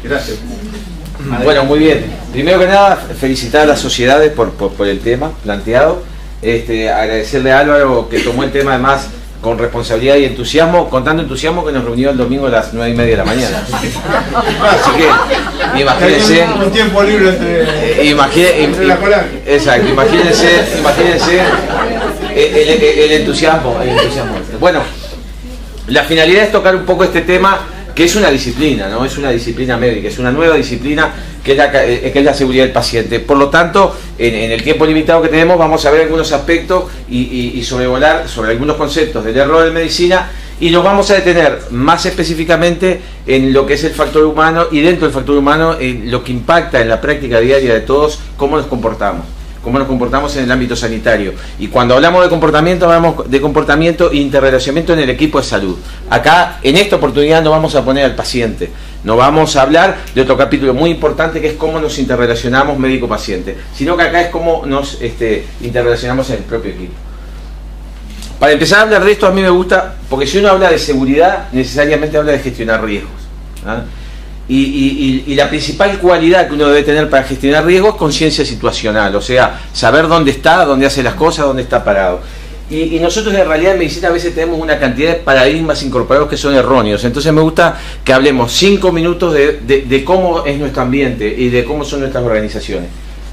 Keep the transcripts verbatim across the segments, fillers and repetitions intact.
Gracias. Bueno, muy bien. Primero que nada, felicitar a las sociedades por, por, por el tema planteado. Este, agradecerle a Álvaro que tomó el tema además con responsabilidad y entusiasmo, con tanto entusiasmo que nos reunió el domingo a las nueve y media de la mañana. Así que, imagínense. Un tiempo libre entre, imagine, entre la cola. Exacto, imagínense, imagínense el, el, el entusiasmo, el entusiasmo. Bueno, la finalidad es tocar un poco este tema, que es una disciplina, ¿no? Es una disciplina médica, es una nueva disciplina que es la, que es la seguridad del paciente. Por lo tanto, en, en el tiempo limitado que tenemos vamos a ver algunos aspectos y, y, y sobrevolar sobre algunos conceptos del error en medicina, y nos vamos a detener más específicamente en lo que es el factor humano, y dentro del factor humano en lo que impacta en la práctica diaria de todos, cómo nos comportamos. cómo nos comportamos en el ámbito sanitario. Y cuando hablamos de comportamiento, hablamos de comportamiento e interrelacionamiento en el equipo de salud. Acá, en esta oportunidad, no vamos a poner al paciente, no vamos a hablar de otro capítulo muy importante, que es cómo nos interrelacionamos médico-paciente, sino que acá es cómo nos este, interrelacionamos en el propio equipo. Para empezar a hablar de esto, a mí me gusta, porque si uno habla de seguridad, necesariamente habla de gestionar riesgos, ¿ah? Y, y, y la principal cualidad que uno debe tener para gestionar riesgos es conciencia situacional, o sea, saber dónde está, dónde hace las cosas, dónde está parado. Y, y nosotros en realidad en medicina a veces tenemos una cantidad de paradigmas incorporados que son erróneos. Entonces me gusta que hablemos cinco minutos de, de, de cómo es nuestro ambiente y de cómo son nuestras organizaciones.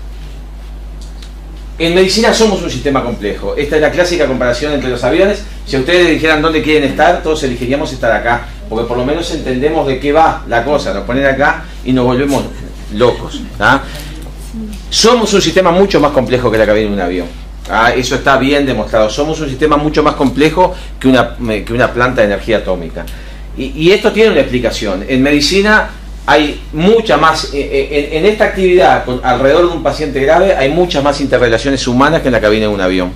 En medicina somos un sistema complejo. Esta es la clásica comparación entre los aviones. Si a ustedes dijeran dónde quieren estar, todos elegiríamos estar acá, porque por lo menos entendemos de qué va la cosa. Nos ponen acá y nos volvemos locos, ¿ah? Somos un sistema mucho más complejo que la cabina de un avión, ¿ah? Eso está bien demostrado. Somos un sistema mucho más complejo que una, que una planta de energía atómica. Y, y esto tiene una explicación. En medicina hay mucha más, en, en esta actividad con, alrededor de un paciente grave, hay muchas más interrelaciones humanas que en la cabina de un avión.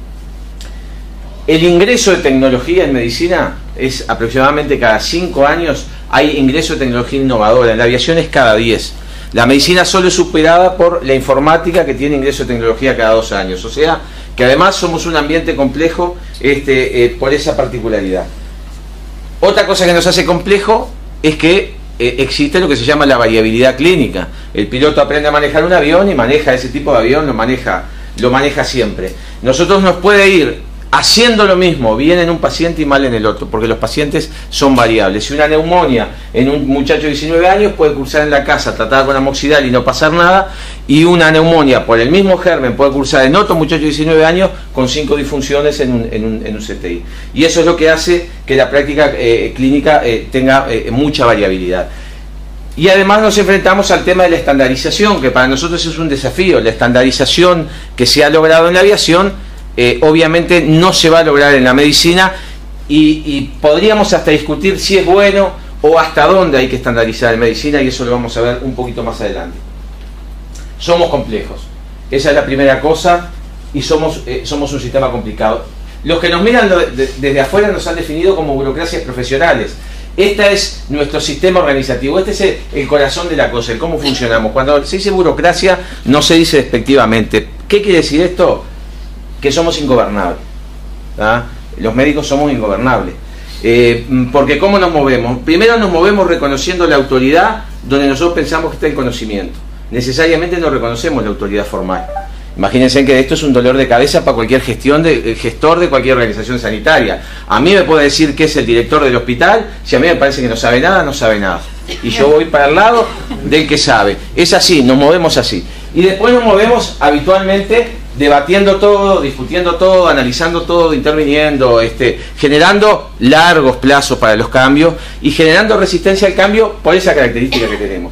El ingreso de tecnología en medicina es aproximadamente cada cinco años, hay ingreso de tecnología innovadora. En la aviación es cada diez. La medicina solo es superada por la informática, que tiene ingreso de tecnología cada dos años. O sea, que además somos un ambiente complejo este, eh, por esa particularidad. Otra cosa que nos hace complejo es que Eh, existe lo que se llama la variabilidad clínica. El piloto aprende a manejar un avión y maneja ese tipo de avión, lo maneja, lo maneja siempre. Nosotros nos puede ir haciendo lo mismo bien en un paciente y mal en el otro, porque los pacientes son variables. Si una neumonía en un muchacho de diecinueve años puede cursar en la casa tratada con amoxidal y no pasar nada, y una neumonía por el mismo germen puede cursar en otro muchacho de diecinueve años con cinco disfunciones en un, en un, en un C T I. Y eso es lo que hace que la práctica eh, clínica eh, tenga eh, mucha variabilidad. Y además nos enfrentamos al tema de la estandarización, que para nosotros es un desafío. La estandarización que se ha logrado en la aviación Eh, obviamente no se va a lograr en la medicina, y, y podríamos hasta discutir si es bueno o hasta dónde hay que estandarizar en medicina, y eso lo vamos a ver un poquito más adelante. Somos complejos, esa es la primera cosa, y somos, eh, somos un sistema complicado. Los que nos miran de, de, desde afuera nos han definido como burocracias profesionales. Este es nuestro sistema organizativo, este es el, el corazón de la cosa, el cómo funcionamos. Cuando se dice burocracia no se dice despectivamente. ¿Qué quiere decir esto? Que somos ingobernables, ¿tá? Los médicos somos ingobernables, eh, porque ¿cómo nos movemos? Primero nos movemos reconociendo la autoridad donde nosotros pensamos que está el conocimiento. Necesariamente no reconocemos la autoridad formal. Imagínense que esto es un dolor de cabeza para cualquier gestión de, gestor de cualquier organización sanitaria. A mí me puede decir que es el director del hospital, si a mí me parece que no sabe nada, no sabe nada. Y yo voy para el lado del que sabe. Es así, nos movemos así. Y después nos movemos habitualmente debatiendo todo, discutiendo todo, analizando todo, interviniendo, este, generando largos plazos para los cambios y generando resistencia al cambio por esa característica que tenemos.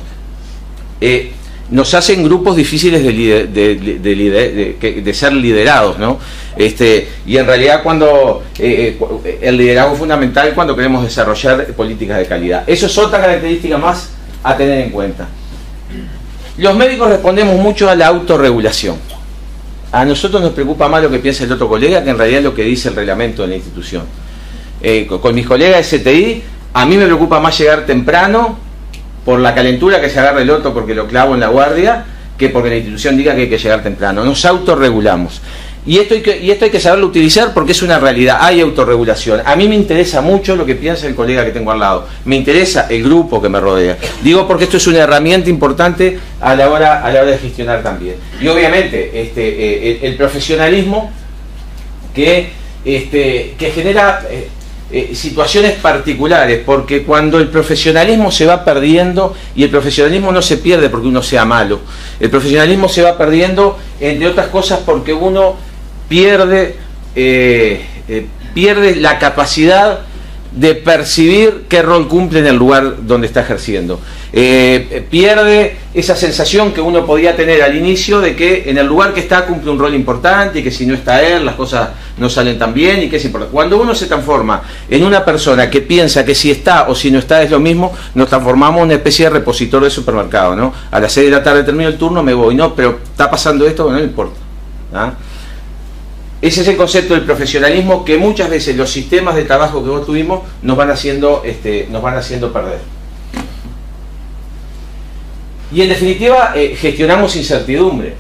Eh, nos hacen grupos difíciles de, lider, de, de, de, lider, de, de ser liderados, ¿no? Este, y en realidad cuando eh, el liderazgo es fundamental cuando queremos desarrollar políticas de calidad. Eso es otra característica más a tener en cuenta. Los médicos respondemos mucho a la autorregulación. A nosotros nos preocupa más lo que piensa el otro colega que en realidad lo que dice el reglamento de la institución. Eh, con, con mis colegas de C T I, a mí me preocupa más llegar temprano por la calentura que se agarra el otro porque lo clavo en la guardia, que porque la institución diga que hay que llegar temprano. Nos autorregulamos. Y esto, hay que, y esto hay que saberlo utilizar porque es una realidad, hay autorregulación. A mí me interesa mucho lo que piensa el colega que tengo al lado, me interesa el grupo que me rodea. Digo porque esto es una herramienta importante a la hora, a la hora de gestionar también. Y obviamente este, eh, el, el profesionalismo que, este, que genera eh, eh, situaciones particulares, porque cuando el profesionalismo se va perdiendo, y el profesionalismo no se pierde porque uno sea malo, el profesionalismo se va perdiendo, entre otras cosas, porque uno pierde eh, eh, pierde la capacidad de percibir qué rol cumple en el lugar donde está ejerciendo. Eh, pierde esa sensación que uno podía tener al inicio de que en el lugar que está cumple un rol importante y que si no está él las cosas no salen tan bien y que es importante. Cuando uno se transforma en una persona que piensa que si está o si no está es lo mismo, nos transformamos en una especie de repositor de supermercado, ¿no? A las seis de la tarde termino el turno, me voy, no, pero está pasando esto, no me importa, ¿ah? Ese es el concepto del profesionalismo que muchas veces los sistemas de trabajo que vos tuvimos nos van haciendo, este, nos van haciendo perder. Y en definitiva, eh, gestionamos incertidumbre.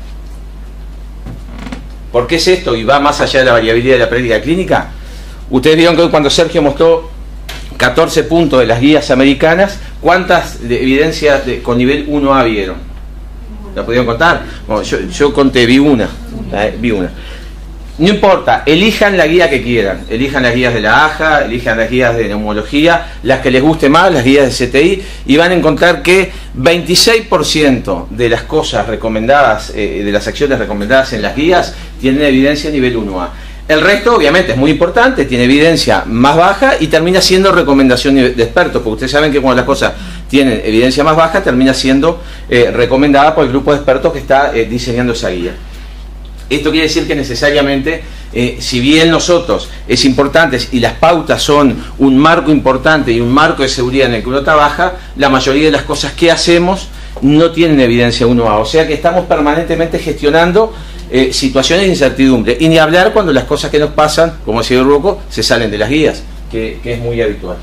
¿Por qué es esto? Y va más allá de la variabilidad de la práctica clínica. Ustedes vieron que hoy cuando Sergio mostró catorce puntos de las guías americanas, ¿cuántas de evidencias de, con nivel uno A vieron? ¿La pudieron contar? Bueno, yo, yo conté, vi una, eh, vi una. No importa, elijan la guía que quieran, elijan las guías de la A J A, elijan las guías de neumología, las que les guste más, las guías de C T I, y van a encontrar que veintiséis por ciento de las cosas recomendadas, eh, de las acciones recomendadas en las guías, tienen evidencia nivel uno A. El resto, obviamente, es muy importante, tiene evidencia más baja y termina siendo recomendación de expertos, porque ustedes saben que cuando las cosas tienen evidencia más baja, termina siendo eh, recomendada por el grupo de expertos que está eh, diseñando esa guía. Esto quiere decir que necesariamente, eh, si bien nosotros es importante y las pautas son un marco importante y un marco de seguridad en el que uno trabaja, la mayoría de las cosas que hacemos no tienen evidencia uno A. O sea que estamos permanentemente gestionando eh, situaciones de incertidumbre. Y ni hablar cuando las cosas que nos pasan, como decía el Rocco, se salen de las guías, que, que es muy habitual.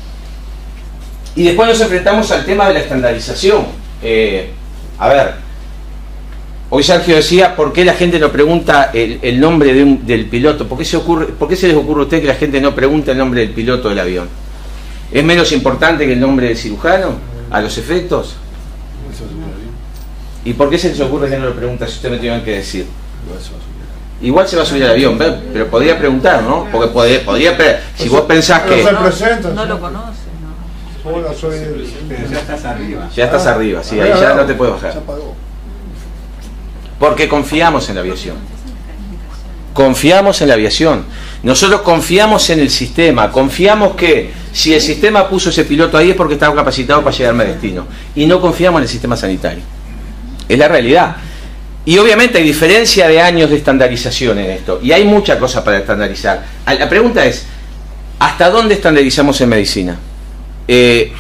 Y después nos enfrentamos al tema de la estandarización. Eh, a ver... Hoy Sergio decía, ¿por qué la gente no pregunta el, el nombre de un, del piloto? ¿Por qué, se ocurre, ¿Por qué se les ocurre a usted que la gente no pregunta el nombre del piloto del avión? ¿Es menos importante que el nombre del cirujano a los efectos? ¿Y por qué se les ocurre que no lo pregunta si usted me tiene que decir? Igual se va a subir al avión, pero podría preguntar, ¿no? Porque podría, podría si vos pensás que... No, no lo conoce, ¿no? Hola, soy... Ya estás arriba. Ya estás arriba, sí, ahí ya no te puedes bajar. Porque confiamos en la aviación. Confiamos en la aviación. Nosotros confiamos en el sistema. Confiamos que si el sistema puso ese piloto ahí es porque estaba capacitado para llegarme a destino. Y no confiamos en el sistema sanitario. Es la realidad. Y obviamente hay diferencia de años de estandarización en esto. Y hay mucha cosa para estandarizar. La pregunta es, ¿hasta dónde estandarizamos en medicina? Eh...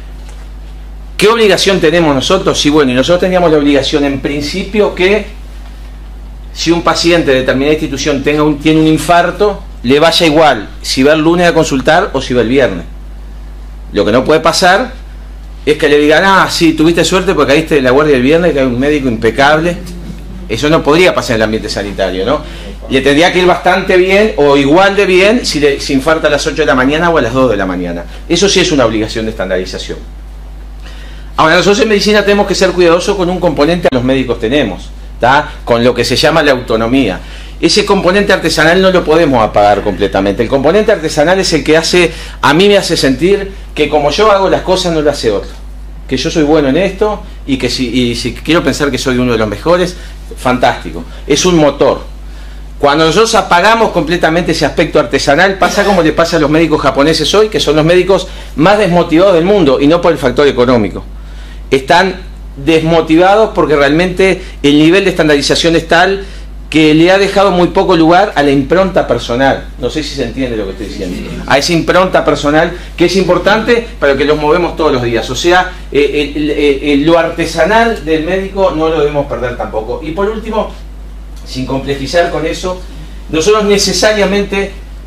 ¿Qué obligación tenemos nosotros? Sí, bueno, y nosotros teníamos la obligación en principio que si un paciente de determinada institución tenga un, tiene un infarto, le vaya igual si va el lunes a consultar o si va el viernes. Lo que no puede pasar es que le digan, ah, sí, tuviste suerte porque caíste de la guardia el viernes, que hay un médico impecable. Eso no podría pasar en el ambiente sanitario, ¿no? Le tendría que ir bastante bien o igual de bien si le si infarta a las ocho de la mañana o a las dos de la mañana. Eso sí es una obligación de estandarización. Ahora, nosotros en medicina tenemos que ser cuidadosos con un componente que los médicos tenemos, ¿tá? Con lo que se llama la autonomía. Ese componente artesanal no lo podemos apagar completamente. El componente artesanal es el que hace, a mí me hace sentir que como yo hago las cosas no lo hace otro. Que yo soy bueno en esto y que si, y si quiero pensar que soy uno de los mejores, fantástico. Es un motor. Cuando nosotros apagamos completamente ese aspecto artesanal, pasa como le pasa a los médicos japoneses hoy, que son los médicos más desmotivados del mundo, y no por el factor económico. Están desmotivados porque realmente el nivel de estandarización es tal que le ha dejado muy poco lugar a la impronta personal. No sé si se entiende lo que estoy diciendo. A esa impronta personal que es importante para que los movemos todos los días. O sea, eh, el, el, el, lo artesanal del médico no lo debemos perder tampoco. Y por último, sin complejizar con eso, nosotros necesariamente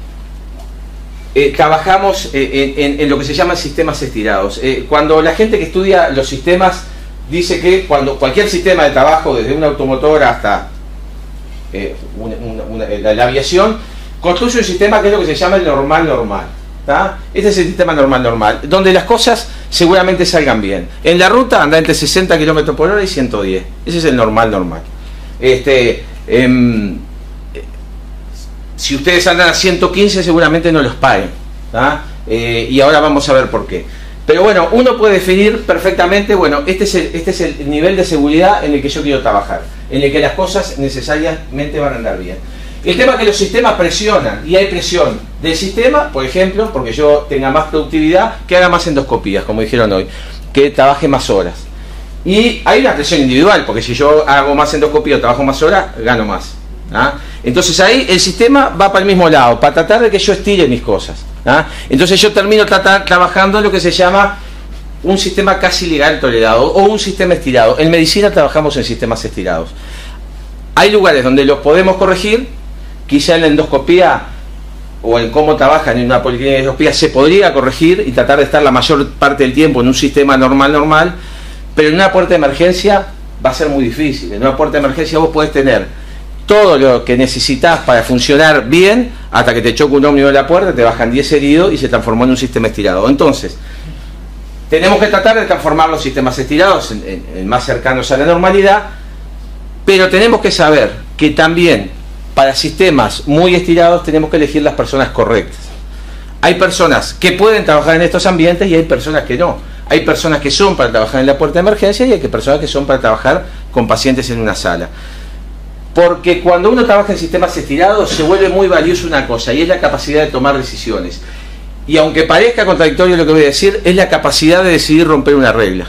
eh, trabajamos eh, en, en lo que se llama sistemas estirados. Eh, cuando la gente que estudia los sistemas dice que cuando cualquier sistema de trabajo, desde un automotor hasta eh, una, una, una, la, la aviación construye un sistema que es lo que se llama el normal normal. ¿tá? Este es el sistema normal normal, donde las cosas seguramente salgan bien. En la ruta anda entre sesenta kilómetros por hora y ciento diez. Ese es el normal normal. Este, eh, si ustedes andan a ciento quince seguramente no los paren. Eh, y ahora vamos a ver por qué. Pero bueno, uno puede definir perfectamente, bueno, este es, el, este es el nivel de seguridad en el que yo quiero trabajar, en el que las cosas necesariamente van a andar bien. El tema es que los sistemas presionan, y hay presión del sistema, por ejemplo, porque yo tenga más productividad, que haga más endoscopías, como dijeron hoy, que trabaje más horas. Y hay una presión individual, porque si yo hago más endoscopía o trabajo más horas, gano más. ¿ah? Entonces ahí el sistema va para el mismo lado, para tratar de que yo estire mis cosas. ¿ah? Entonces yo termino tratar, trabajando en lo que se llama un sistema casi legal tolerado o un sistema estirado. En medicina trabajamos en sistemas estirados. Hay lugares donde los podemos corregir, quizá en la endoscopía o en cómo trabajan en una policlínica de endoscopía se podría corregir y tratar de estar la mayor parte del tiempo en un sistema normal normal, pero en una puerta de emergencia va a ser muy difícil. En una puerta de emergencia vos podés tener todo lo que necesitas para funcionar bien, hasta que te choca un ómnibus en la puerta, te bajan diez heridos y se transformó en un sistema estirado. Entonces, tenemos que tratar de transformar los sistemas estirados en, en, en más cercanos a la normalidad, pero tenemos que saber que también para sistemas muy estirados tenemos que elegir las personas correctas. Hay personas que pueden trabajar en estos ambientes y hay personas que no. Hay personas que son para trabajar en la puerta de emergencia y hay personas que son para trabajar con pacientes en una sala. Porque cuando uno trabaja en sistemas estirados se vuelve muy valioso una cosa, y es la capacidad de tomar decisiones. Y aunque parezca contradictorio lo que voy a decir, es la capacidad de decidir romper una regla.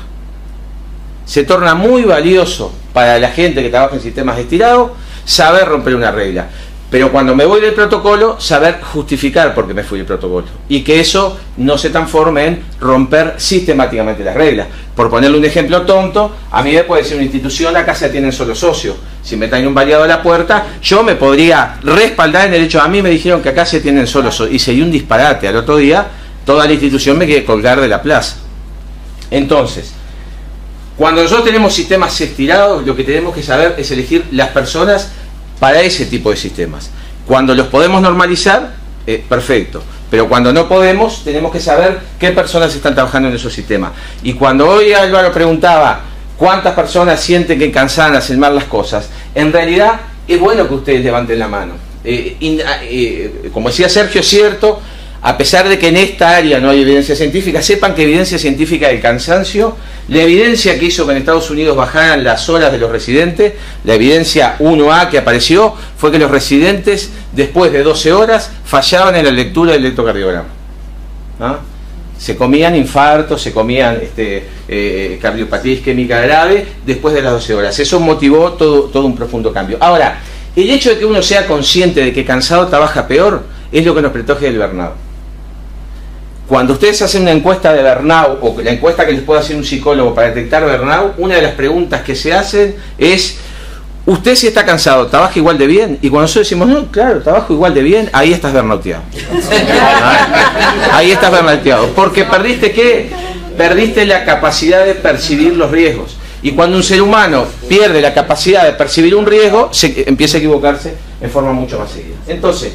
Se torna muy valioso para la gente que trabaja en sistemas estirados saber romper una regla. Pero cuando me voy del protocolo, saber justificar por qué me fui del protocolo. Y que eso no se transforme en romper sistemáticamente las reglas. Por ponerle un ejemplo tonto, a mí me puede decir una institución, acá se atienden solo socios. Si me traen un variado a la puerta, yo me podría respaldar en el hecho, a mí me dijeron que acá se atienden solo socios. Y sería un disparate. Al otro día, toda la institución me quiere colgar de la plaza. Entonces, cuando nosotros tenemos sistemas estirados, lo que tenemos que saber es elegir las personas para ese tipo de sistemas. Cuando los podemos normalizar, eh, perfecto. Pero cuando no podemos, tenemos que saber qué personas están trabajando en esos sistemas. Y cuando hoy Álvaro preguntaba cuántas personas sienten que cansan de hacer mal las cosas, en realidad es bueno que ustedes levanten la mano. Eh, in, eh, como decía Sergio, es cierto, a pesar de que en esta área no hay evidencia científica, sepan que evidencia científica del cansancio, la evidencia que hizo que en Estados Unidos bajaran las horas de los residentes, la evidencia uno A que apareció, fue que los residentes después de doce horas fallaban en la lectura del electrocardiograma. ¿Ah? Se comían infartos, se comían este, eh, cardiopatía isquémica grave después de las doce horas. Eso motivó todo, todo un profundo cambio. Ahora, el hecho de que uno sea consciente de que cansado trabaja peor es lo que nos protege del burnout. Cuando ustedes hacen una encuesta de burnout, o la encuesta que les puede hacer un psicólogo para detectar burnout, una de las preguntas que se hacen es: ¿usted si está cansado, trabaja igual de bien? Y cuando nosotros decimos, no, claro, trabajo igual de bien, ahí estás burnouteado. Ahí estás burnouteado. Porque perdiste, ¿qué? Perdiste la capacidad de percibir los riesgos. Y cuando un ser humano pierde la capacidad de percibir un riesgo, se empieza a equivocarse en forma mucho más seguida. Entonces,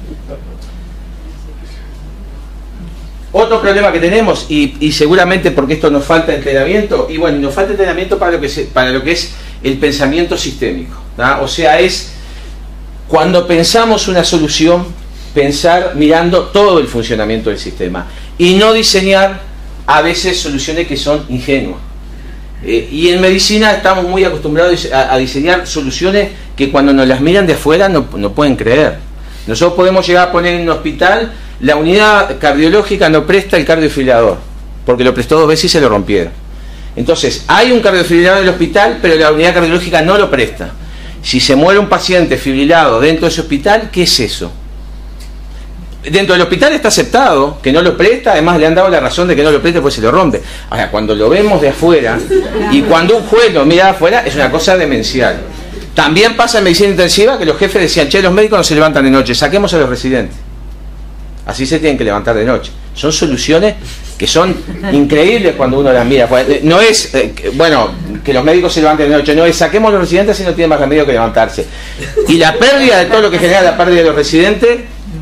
otro problema que tenemos, y, y seguramente porque esto nos falta entrenamiento, y bueno, nos falta entrenamiento para lo que, se, para lo que es el pensamiento sistémico, ¿tá? O sea, es cuando pensamos una solución, pensar mirando todo el funcionamiento del sistema, y no diseñar a veces soluciones que son ingenuas. Eh, y en medicina estamos muy acostumbrados a, a diseñar soluciones que cuando nos las miran de afuera no, no pueden creer. Nosotros podemos llegar a poner en un hospital, la unidad cardiológica no presta el cardiofibrilador, porque lo prestó dos veces y se lo rompieron. Entonces, hay un cardiofibrilador en el hospital, pero la unidad cardiológica no lo presta. Si se muere un paciente fibrilado dentro de ese hospital, ¿qué es eso? Dentro del hospital está aceptado que no lo presta, además le han dado la razón de que no lo preste, pues se lo rompe. Ahora, cuando lo vemos de afuera, y cuando un juez lo mira de afuera, es una cosa demencial. También pasa en medicina intensiva que los jefes decían, che, los médicos no se levantan de noche, saquemos a los residentes. Así se tienen que levantar de noche. Son soluciones que son increíbles cuando uno las mira. No es, eh, bueno, que los médicos se levanten de noche, no es saquemos a los residentes y no tienen más remedio que levantarse. Y la pérdida de todo lo que genera la pérdida de los residentes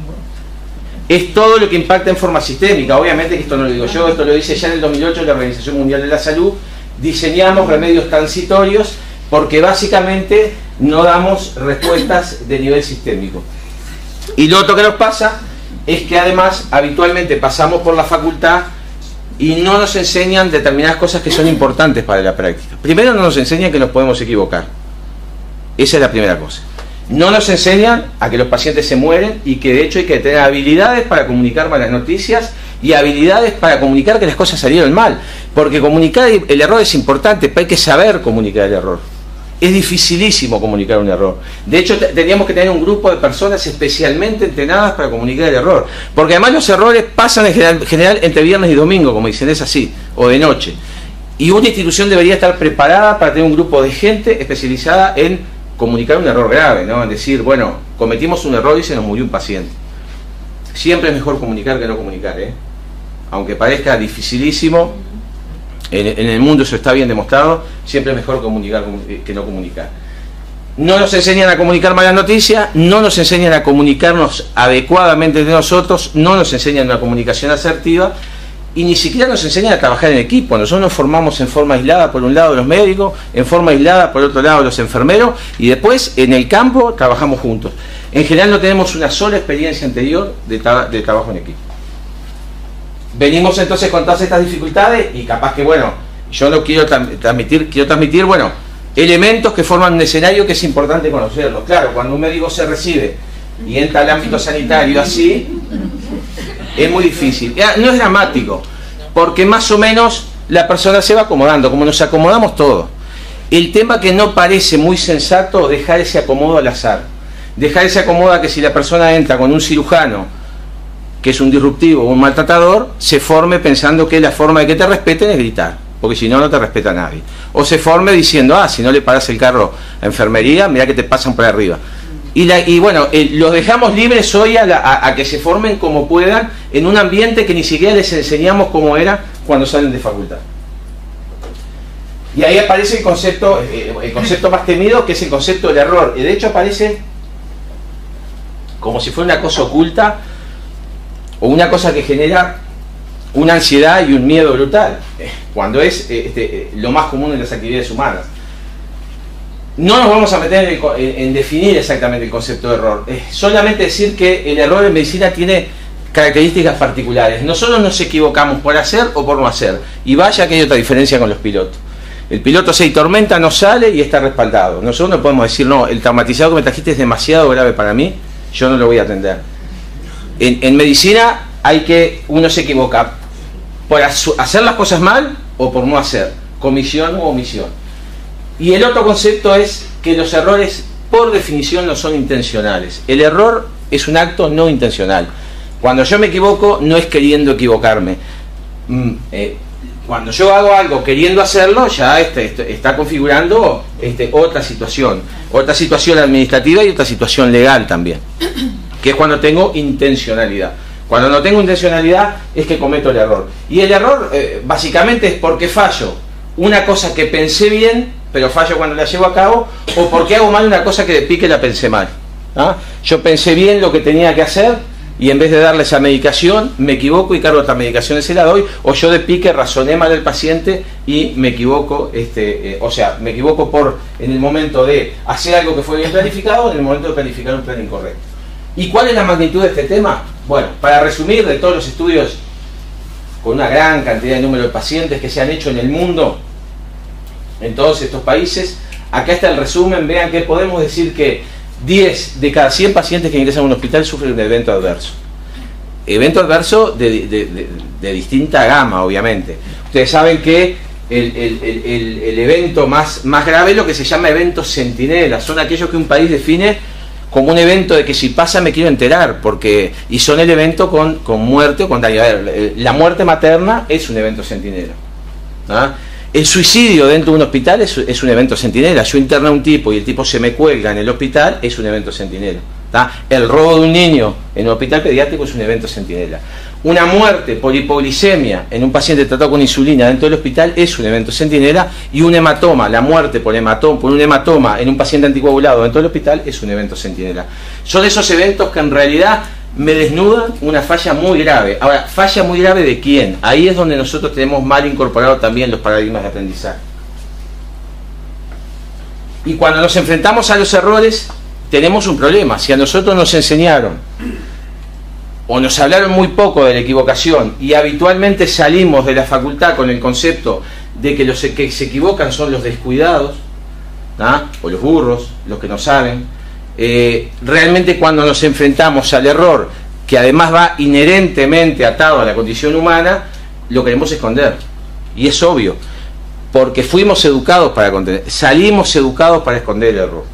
es todo lo que impacta en forma sistémica. Obviamente que esto no lo digo yo, esto lo dice ya en el dos mil ocho la Organización Mundial de la Salud. Diseñamos remedios transitorios porque básicamente no damos respuestas de nivel sistémico. Y lo otro que nos pasa es que además habitualmente pasamos por la facultad y no nos enseñan determinadas cosas que son importantes para la práctica. Primero, no nos enseñan que nos podemos equivocar. Esa es la primera cosa. No nos enseñan a que los pacientes se mueren y que de hecho hay que tener habilidades para comunicar malas noticias y habilidades para comunicar que las cosas salieron mal. Porque comunicar el error es importante, pero hay que saber comunicar el error. Es dificilísimo comunicar un error. De hecho, teníamos que tener un grupo de personas especialmente entrenadas para comunicar el error. Porque además los errores pasan en general, general entre viernes y domingo, como dicen, es así, o de noche. Y una institución debería estar preparada para tener un grupo de gente especializada en comunicar un error grave, ¿no? En decir, bueno, cometimos un error y se nos murió un paciente. Siempre es mejor comunicar que no comunicar, ¿eh? Aunque parezca dificilísimo, en, en el mundo eso está bien demostrado, siempre es mejor comunicar que no comunicar. No nos enseñan a comunicar malas noticias, no nos enseñan a comunicarnos adecuadamente de nosotros, no nos enseñan una comunicación asertiva y ni siquiera nos enseñan a trabajar en equipo. Nosotros nos formamos en forma aislada por un lado los médicos, en forma aislada por otro lado los enfermeros y después en el campo trabajamos juntos. En general no tenemos una sola experiencia anterior de, tra de trabajo en equipo. Venimos entonces con todas estas dificultades y capaz que, bueno, yo no quiero transmitir, quiero transmitir, bueno, elementos que forman un escenario que es importante conocerlos. Claro, cuando un médico se recibe y entra al ámbito sanitario así, es muy difícil. No es dramático, porque más o menos la persona se va acomodando, como nos acomodamos todos. El tema que no parece muy sensato, dejar ese acomodo al azar. Dejar ese acomodo a que si la persona entra con un cirujano, que es un disruptivo o un maltratador, se forme pensando que la forma de que te respeten es gritar, porque si no, no te respeta nadie. O se forme diciendo, ah, si no le paras el carro a enfermería, mirá que te pasan por arriba. Y, la, y bueno, eh, los dejamos libres hoy a, la, a, a que se formen como puedan en un ambiente que ni siquiera les enseñamos cómo era cuando salen de facultad. Y ahí aparece el concepto, eh, el concepto más temido, que es el concepto del error. Y de hecho aparece como si fuera una cosa oculta o una cosa que genera una ansiedad y un miedo brutal, cuando es este, lo más común en las actividades humanas. No nos vamos a meter en, el, en definir exactamente el concepto de error, es solamente decir que el error en medicina tiene características particulares. Nosotros nos equivocamos por hacer o por no hacer, y vaya que hay otra diferencia con los pilotos. El piloto se tormenta, no sale y está respaldado. Nosotros no podemos decir, no, el traumatizado que me trajiste es demasiado grave para mí, yo no lo voy a atender. En, en medicina hay que, uno se equivoca por hacer las cosas mal o por no hacer, comisión u omisión. Y el otro concepto es que los errores por definición no son intencionales. El error es un acto no intencional. Cuando yo me equivoco no es queriendo equivocarme. Mm, eh, cuando yo hago algo queriendo hacerlo, ya este, este, está configurando este, otra situación, otra situación administrativa y otra situación legal también, que es cuando tengo intencionalidad. Cuando no tengo intencionalidad es que cometo el error. Y el error eh, básicamente es porque fallo una cosa que pensé bien, pero fallo cuando la llevo a cabo, o porque hago mal una cosa que de pique la pensé mal. ¿Ah? Yo pensé bien lo que tenía que hacer y en vez de darle esa medicación me equivoco y cargo otras medicaciones y se la doy, o yo de pique razoné mal al paciente y me equivoco, este, eh, o sea, me equivoco por en el momento de hacer algo que fue bien planificado, en el momento de planificar un plan incorrecto. ¿Y cuál es la magnitud de este tema? Bueno, para resumir, de todos los estudios con una gran cantidad de número de pacientes que se han hecho en el mundo, en todos estos países, acá está el resumen. Vean que podemos decir que diez de cada cien pacientes que ingresan a un hospital sufren un evento adverso. Evento adverso de, de, de, de distinta gama, obviamente. Ustedes saben que el, el, el, el evento más, más grave es lo que se llama eventos centinela. Son aquellos que un país define como un evento de que si pasa me quiero enterar, porque y son el evento con, con muerte o con daño. A ver, la muerte materna es un evento centinela. ¿Ah? El suicidio dentro de un hospital es, es un evento centinela. Yo interno a un tipo y el tipo se me cuelga en el hospital, es un evento centinela. ¿Tá? El robo de un niño en un hospital pediátrico es un evento centinela. Una muerte por hipoglicemia en un paciente tratado con insulina dentro del hospital es un evento centinela, y un hematoma, la muerte por, hematoma, por un hematoma en un paciente anticoagulado dentro del hospital es un evento centinela. Son esos eventos que en realidad me desnudan una falla muy grave. Ahora, ¿falla muy grave de quién? Ahí es donde nosotros tenemos mal incorporado también los paradigmas de aprendizaje. Y cuando nos enfrentamos a los errores, tenemos un problema. Si a nosotros nos enseñaron o nos hablaron muy poco de la equivocación y habitualmente salimos de la facultad con el concepto de que los que se equivocan son los descuidados, ¿ah? o los burros, los que no saben, eh, realmente cuando nos enfrentamos al error, que además va inherentemente atado a la condición humana, lo queremos esconder. Y es obvio, porque fuimos educados para contener, salimos educados para esconder el error.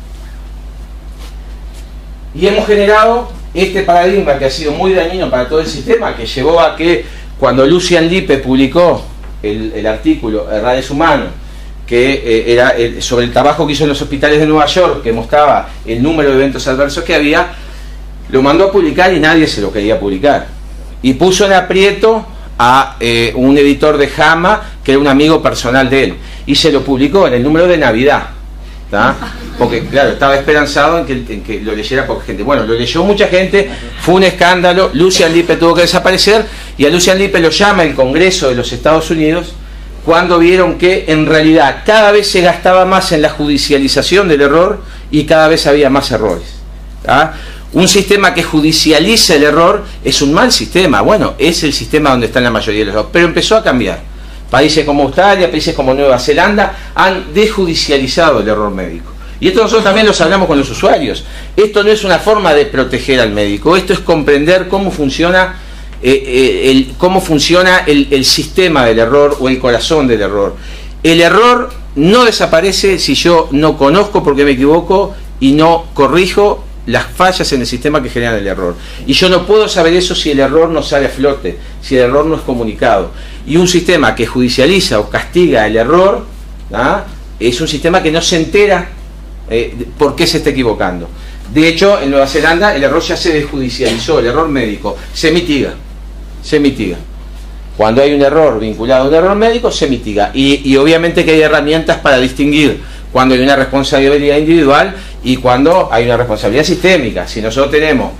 Y hemos generado este paradigma que ha sido muy dañino para todo el sistema, que llevó a que cuando Lucian Lippe publicó el, el artículo Errores Humanos, que eh, era el, sobre el trabajo que hizo en los hospitales de Nueva York, que mostraba el número de eventos adversos que había, lo mandó a publicar y nadie se lo quería publicar. Y puso en aprieto a eh, un editor de JAMA, que era un amigo personal de él, y se lo publicó en el número de Navidad, ¿tá? Porque claro, estaba esperanzado en que, en que lo leyera poca gente. Bueno, lo leyó mucha gente, fue un escándalo, Lucian Lippe tuvo que desaparecer, y a Lucian Lippe lo llama el Congreso de los Estados Unidos cuando vieron que en realidad cada vez se gastaba más en la judicialización del error y cada vez había más errores, ¿tá? Un sistema que judicializa el error es un mal sistema. Bueno, es el sistema donde están la mayoría de los errores, pero empezó a cambiar. Países como Australia, países como Nueva Zelanda han desjudicializado el error médico. Y esto nosotros también los hablamos con los usuarios. Esto no es una forma de proteger al médico, esto es comprender cómo funciona, eh, eh, el, cómo funciona el, el sistema del error o el corazón del error. El error no desaparece si yo no conozco por qué me equivoco y no corrijo las fallas en el sistema que generan el error. Y yo no puedo saber eso si el error no sale a flote, si el error no es comunicado. Y un sistema que judicializa o castiga el error, ¿ah? es un sistema que no se entera eh, por qué se está equivocando. De hecho, en Nueva Zelanda el error ya se desjudicializó, el error médico se mitiga, se mitiga. Cuando hay un error vinculado a un error médico, se mitiga. Y, y obviamente que hay herramientas para distinguir cuando hay una responsabilidad individual y cuando hay una responsabilidad sistémica. Si nosotros tenemos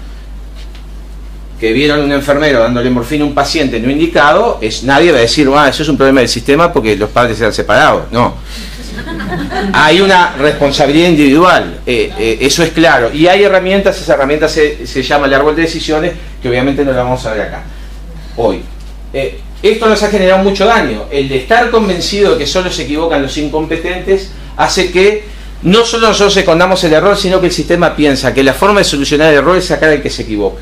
que vieron a un enfermero dándole morfina a un paciente no indicado, es, nadie va a decir, ah, eso es un problema del sistema porque los padres se han separado. No. Hay una responsabilidad individual, eh, eh, eso es claro. Y hay herramientas, esa herramienta se, se llama el árbol de decisiones, que obviamente no la vamos a ver acá hoy. Eh, esto nos ha generado mucho daño. El de estar convencido de que solo se equivocan los incompetentes hace que no solo nosotros escondamos el error, sino que el sistema piensa que la forma de solucionar el error es sacar al que se equivoca.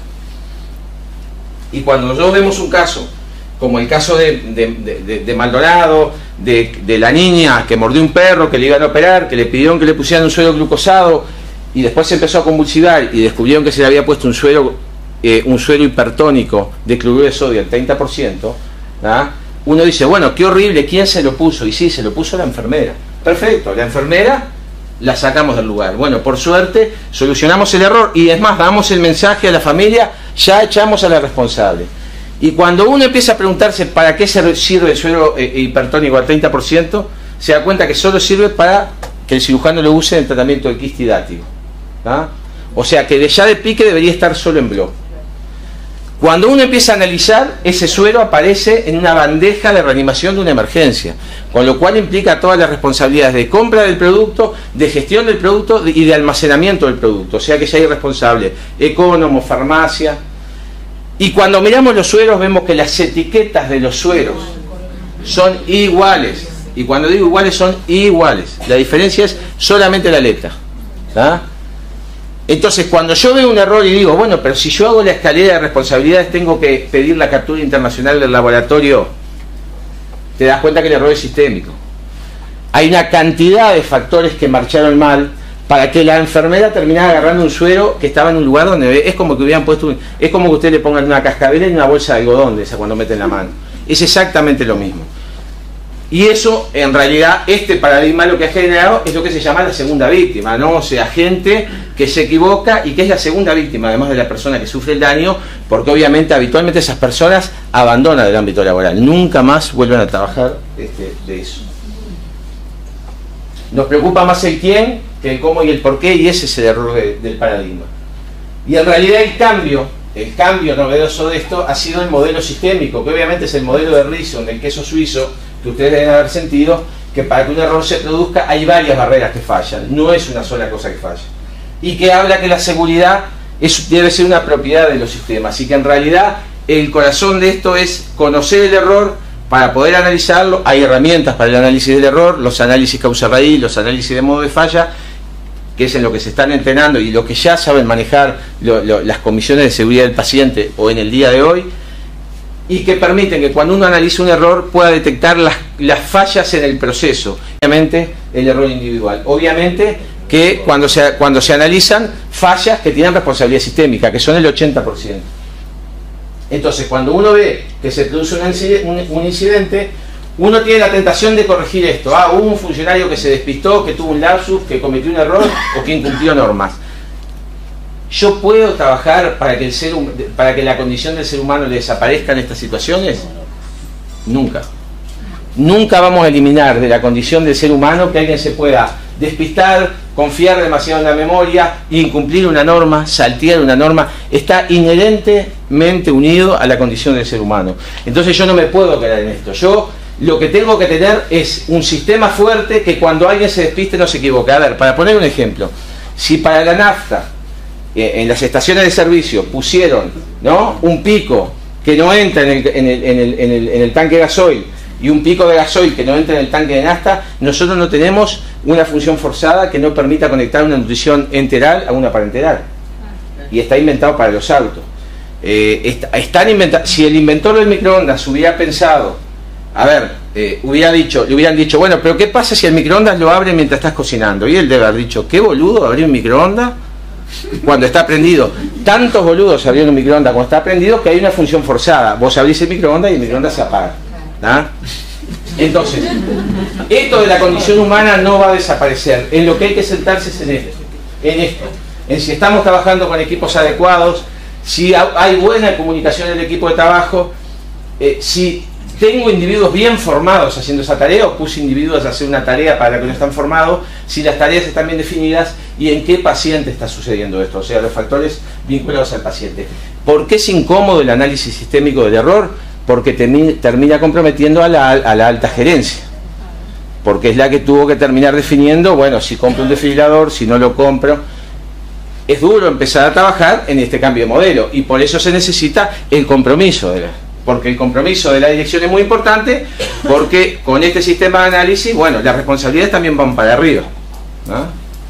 Y cuando nosotros vemos un caso, como el caso de, de, de, de Maldonado, de, de la niña que mordió un perro, que le iban a operar, que le pidieron que le pusieran un suero glucosado, y después se empezó a convulsivar y descubrieron que se le había puesto un suero, eh, un suero hipertónico de cloruro de sodio al treinta por ciento, ¿ah? Uno dice, bueno, qué horrible, ¿quién se lo puso? Y sí, se lo puso la enfermera. Perfecto, la enfermera la sacamos del lugar. Bueno, por suerte solucionamos el error y es más, damos el mensaje a la familia, ya echamos a la responsable. Y cuando uno empieza a preguntarse para qué sirve el suero eh, hipertónico al treinta por ciento, se da cuenta que solo sirve para que el cirujano lo use en el tratamiento de quiste hidático, ¿ah? O sea que de ya de pique debería estar solo en blog. Cuando uno empieza a analizar, ese suero aparece en una bandeja de reanimación de una emergencia, con lo cual implica todas las responsabilidades de compra del producto, de gestión del producto y de almacenamiento del producto, o sea que ya hay responsable, ecónomo, farmacia. Y cuando miramos los sueros vemos que las etiquetas de los sueros son iguales, y cuando digo iguales son iguales, la diferencia es solamente la letra, ¿ah? Entonces, cuando yo veo un error y digo, bueno, pero si yo hago la escalera de responsabilidades, tengo que pedir la captura internacional del laboratorio, te das cuenta que el error es sistémico. Hay una cantidad de factores que marcharon mal para que la enfermera terminara agarrando un suero que estaba en un lugar donde es como que hubieran puesto, un, es como que usted le pongan una cascabel y una bolsa de algodón de esa cuando meten la mano. Es exactamente lo mismo. Y eso, en realidad, este paradigma lo que ha generado es lo que se llama la segunda víctima, ¿no? O sea, gente que se equivoca y que es la segunda víctima, además de la persona que sufre el daño, porque obviamente, habitualmente esas personas abandonan el ámbito laboral, nunca más vuelven a trabajar este, de eso. Nos preocupa más el quién que el cómo y el por qué, y ese es el error de, del paradigma. Y en realidad el cambio, el cambio novedoso de esto ha sido el modelo sistémico, que obviamente es el modelo de Rison, del queso suizo, que ustedes deben haber sentido, que para que un error se produzca hay varias barreras que fallan, no es una sola cosa que falla. Y que habla que la seguridad es, debe ser una propiedad de los sistemas, y que en realidad el corazón de esto es conocer el error para poder analizarlo. Hay herramientas para el análisis del error, los análisis causa-raíz, los análisis de modo de falla, que es en lo que se están entrenando y lo que ya saben manejar lo, lo, las comisiones de seguridad del paciente o en el día de hoy, y que permiten que cuando uno analiza un error pueda detectar las, las fallas en el proceso, obviamente el error individual, obviamente que cuando se, cuando se analizan fallas que tienen responsabilidad sistémica, que son el ochenta por ciento. Entonces, cuando uno ve que se produce un, un incidente, uno tiene la tentación de corregir esto. Ah, hubo un funcionario que se despistó, que tuvo un lapsus, que cometió un error o que incumplió normas. ¿Yo puedo trabajar para que, el ser, para que la condición del ser humano le desaparezca en estas situaciones? Nunca. Nunca vamos a eliminar de la condición del ser humano que alguien se pueda despistar, confiar demasiado en la memoria, incumplir una norma, saltear una norma. Está inherentemente unido a la condición del ser humano. Entonces yo no me puedo quedar en esto. Yo lo que tengo que tener es un sistema fuerte que cuando alguien se despiste no se equivoque. A ver, para poner un ejemplo, si para la nafta en las estaciones de servicio pusieron, ¿no?, un pico que no entra en el, en el, en el, en el, en el tanque de gasoil y un pico de gasoil que no entra en el tanque de nafta, nosotros no tenemos una función forzada que no permita conectar una nutrición enteral a una parenteral. Y está inventado para los autos. Eh, está, están inventa si el inventor del microondas hubiera pensado, a ver, eh, hubiera dicho, le hubieran dicho, bueno, pero ¿qué pasa si el microondas lo abre mientras estás cocinando? Y él debe haber dicho, ¿qué boludo abrir un microondas cuando está prendido? Tantos boludos abrieron un microondas cuando está prendido que hay una función forzada. Vos abrís el microondas y el microondas se apaga, ¿ah? Entonces, esto de la condición humana no va a desaparecer. En lo que hay que sentarse es en esto, en esto, en si estamos trabajando con equipos adecuados, si hay buena comunicación en el equipo de trabajo, eh, si tengo individuos bien formados haciendo esa tarea, o puse individuos a hacer una tarea para la que no están formados, si las tareas están bien definidas y en qué paciente está sucediendo esto, o sea, los factores vinculados al paciente. ¿Por qué es incómodo el análisis sistémico del error? Porque termina comprometiendo a la, a la alta gerencia, porque es la que tuvo que terminar definiendo, bueno, si compro un desfibrilador, si no lo compro. Es duro empezar a trabajar en este cambio de modelo, y por eso se necesita el compromiso de la, porque el compromiso de la dirección es muy importante, porque con este sistema de análisis, bueno, las responsabilidades también van para arriba, ¿no?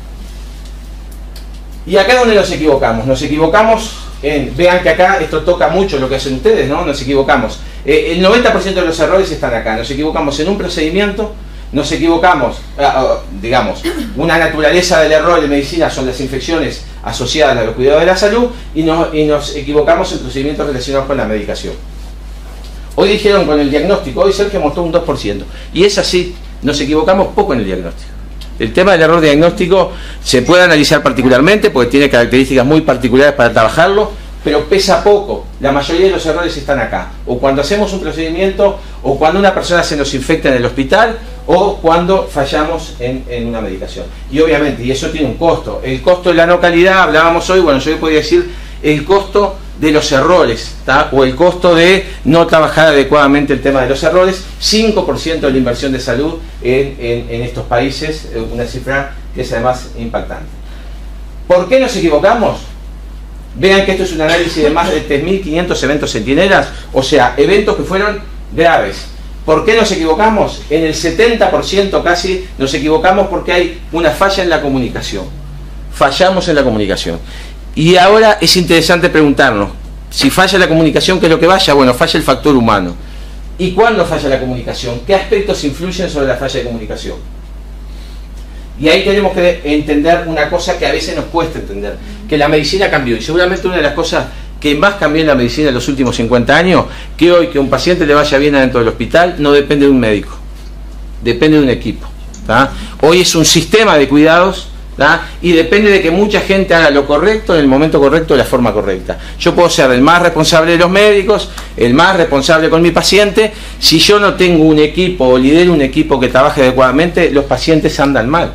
Y acá es donde nos equivocamos, nos equivocamos en, vean que acá esto toca mucho lo que hacen ustedes, ¿no? Nos equivocamos, eh, el noventa por ciento de los errores están acá, nos equivocamos en un procedimiento, nos equivocamos, digamos, una naturaleza del error en medicina son las infecciones asociadas a los cuidados de la salud, y nos, y nos equivocamos en procedimientos relacionados con la medicación. Hoy dijeron con el diagnóstico, hoy Sergio mostró un dos por ciento, y es así, nos equivocamos poco en el diagnóstico. El tema del error diagnóstico se puede analizar particularmente porque tiene características muy particulares para trabajarlo, pero pesa poco. La mayoría de los errores están acá, o cuando hacemos un procedimiento, o cuando una persona se nos infecta en el hospital, o cuando fallamos en, en una medicación. Y obviamente, y eso tiene un costo, el costo de la no calidad, hablábamos hoy, bueno, yo le podría decir el costo de los errores, ¿tá? O el costo de no trabajar adecuadamente el tema de los errores, cinco por ciento de la inversión de salud en, en, en estos países, una cifra que es además impactante. ¿Por qué nos equivocamos? Vean que esto es un análisis de más de tres mil quinientos eventos centinelas, o sea, eventos que fueron graves. ¿Por qué nos equivocamos? En el setenta por ciento casi nos equivocamos porque hay una falla en la comunicación. Fallamos en la comunicación. Y ahora es interesante preguntarnos, si falla la comunicación, ¿qué es lo que falla? Bueno, falla el factor humano. ¿Y cuándo falla la comunicación? ¿Qué aspectos influyen sobre la falla de comunicación? Y ahí tenemos que entender una cosa que a veces nos cuesta entender, que la medicina cambió, y seguramente una de las cosas que más cambió en la medicina en los últimos cincuenta años, que hoy que un paciente le vaya bien adentro del hospital no depende de un médico. depende de un equipo. ¿tá? Hoy es un sistema de cuidados, ¿tá? y depende de que mucha gente haga lo correcto en el momento correcto, de la forma correcta. Yo puedo ser el más responsable de los médicos, el más responsable con mi paciente. Si yo no tengo un equipo o lidero un equipo que trabaje adecuadamente, los pacientes andan mal.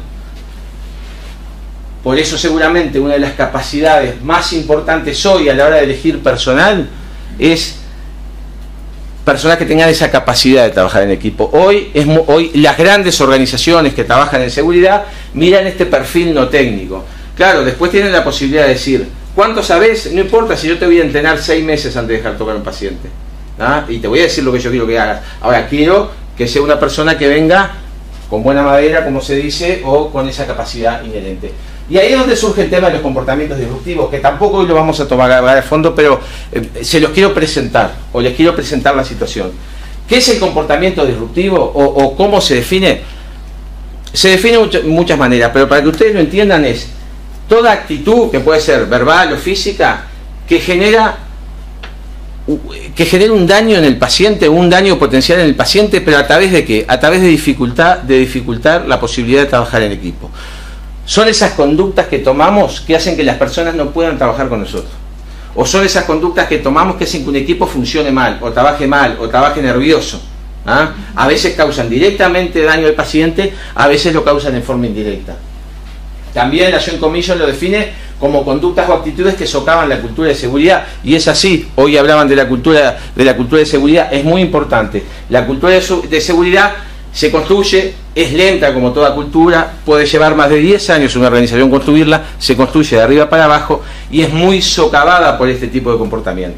Por eso seguramente una de las capacidades más importantes hoy a la hora de elegir personal es personas que tengan esa capacidad de trabajar en equipo. Hoy, es, hoy las grandes organizaciones que trabajan en seguridad miran este perfil no técnico. Claro, después tienen la posibilidad de decir, ¿cuánto sabés? No importa si yo te voy a entrenar seis meses antes de dejar tocar a un paciente. ¿Ah? Y te voy a decir lo que yo quiero que hagas. Ahora, quiero que sea una persona que venga con buena madera, como se dice, o con esa capacidad inherente. Y ahí es donde surge el tema de los comportamientos disruptivos, que tampoco hoy lo vamos a tomar a fondo, pero eh, se los quiero presentar, o les quiero presentar la situación. ¿Qué es el comportamiento disruptivo, o, o cómo se define? Se define de muchas maneras, pero para que ustedes lo entiendan es toda actitud, que puede ser verbal o física, que genera, que genera un daño en el paciente, un daño potencial en el paciente, pero ¿a través de qué? A través de dificultad, de dificultar la posibilidad de trabajar en equipo. Son esas conductas que tomamos que hacen que las personas no puedan trabajar con nosotros. O son esas conductas que tomamos que hacen que un equipo funcione mal, o trabaje mal, o trabaje nervioso. ¿Ah? A veces causan directamente daño al paciente, a veces lo causan en forma indirecta. También la John Commission lo define como conductas o actitudes que socavan la cultura de seguridad, y es así. Hoy hablaban de la cultura de la cultura de seguridad, es muy importante. La cultura de, de seguridad se construye, es lenta como toda cultura, puede llevar más de diez años una organización construirla, se construye de arriba para abajo y es muy socavada por este tipo de comportamientos.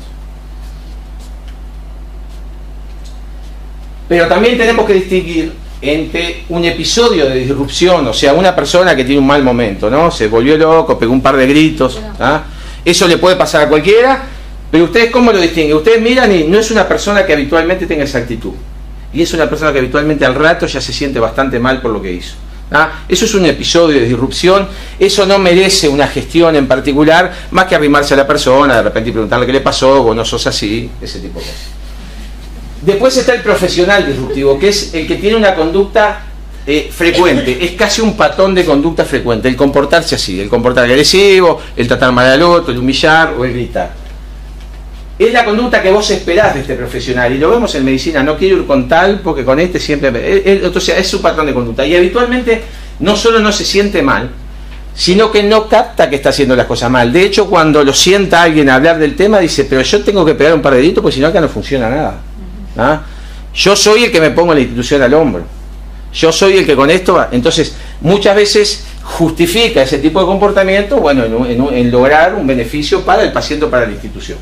Pero también tenemos que distinguir entre un episodio de disrupción, o sea, una persona que tiene un mal momento, ¿no? Se volvió loco, pegó un par de gritos, ¿ah? Eso le puede pasar a cualquiera, pero ustedes ¿cómo lo distinguen? Ustedes miran y no es una persona que habitualmente tenga esa actitud. Y es una persona que habitualmente al rato ya se siente bastante mal por lo que hizo. ¿Ah? Eso es un episodio de disrupción, eso no merece una gestión en particular, más que arrimarse a la persona, de repente y preguntarle qué le pasó, o no sos así, ese tipo de cosas. Después está el profesional disruptivo, que es el que tiene una conducta eh, frecuente, es casi un patrón de conducta frecuente, el comportarse así, el comportarse agresivo, el tratar mal al otro, el humillar o el gritar. Es la conducta que vos esperás de este profesional, y lo vemos en medicina, no quiero ir con tal porque con este siempre... O sea, es su patrón de conducta, y habitualmente no solo no se siente mal, sino que no capta que está haciendo las cosas mal. De hecho, cuando lo sienta alguien a hablar del tema, dice, pero yo tengo que pegar un par de deditos porque si no acá no funciona nada. ¿Ah? Yo soy el que me pongo la institución al hombro, yo soy el que con esto va. Entonces, muchas veces justifica ese tipo de comportamiento, bueno, en, en, en lograr un beneficio para el paciente o para la institución.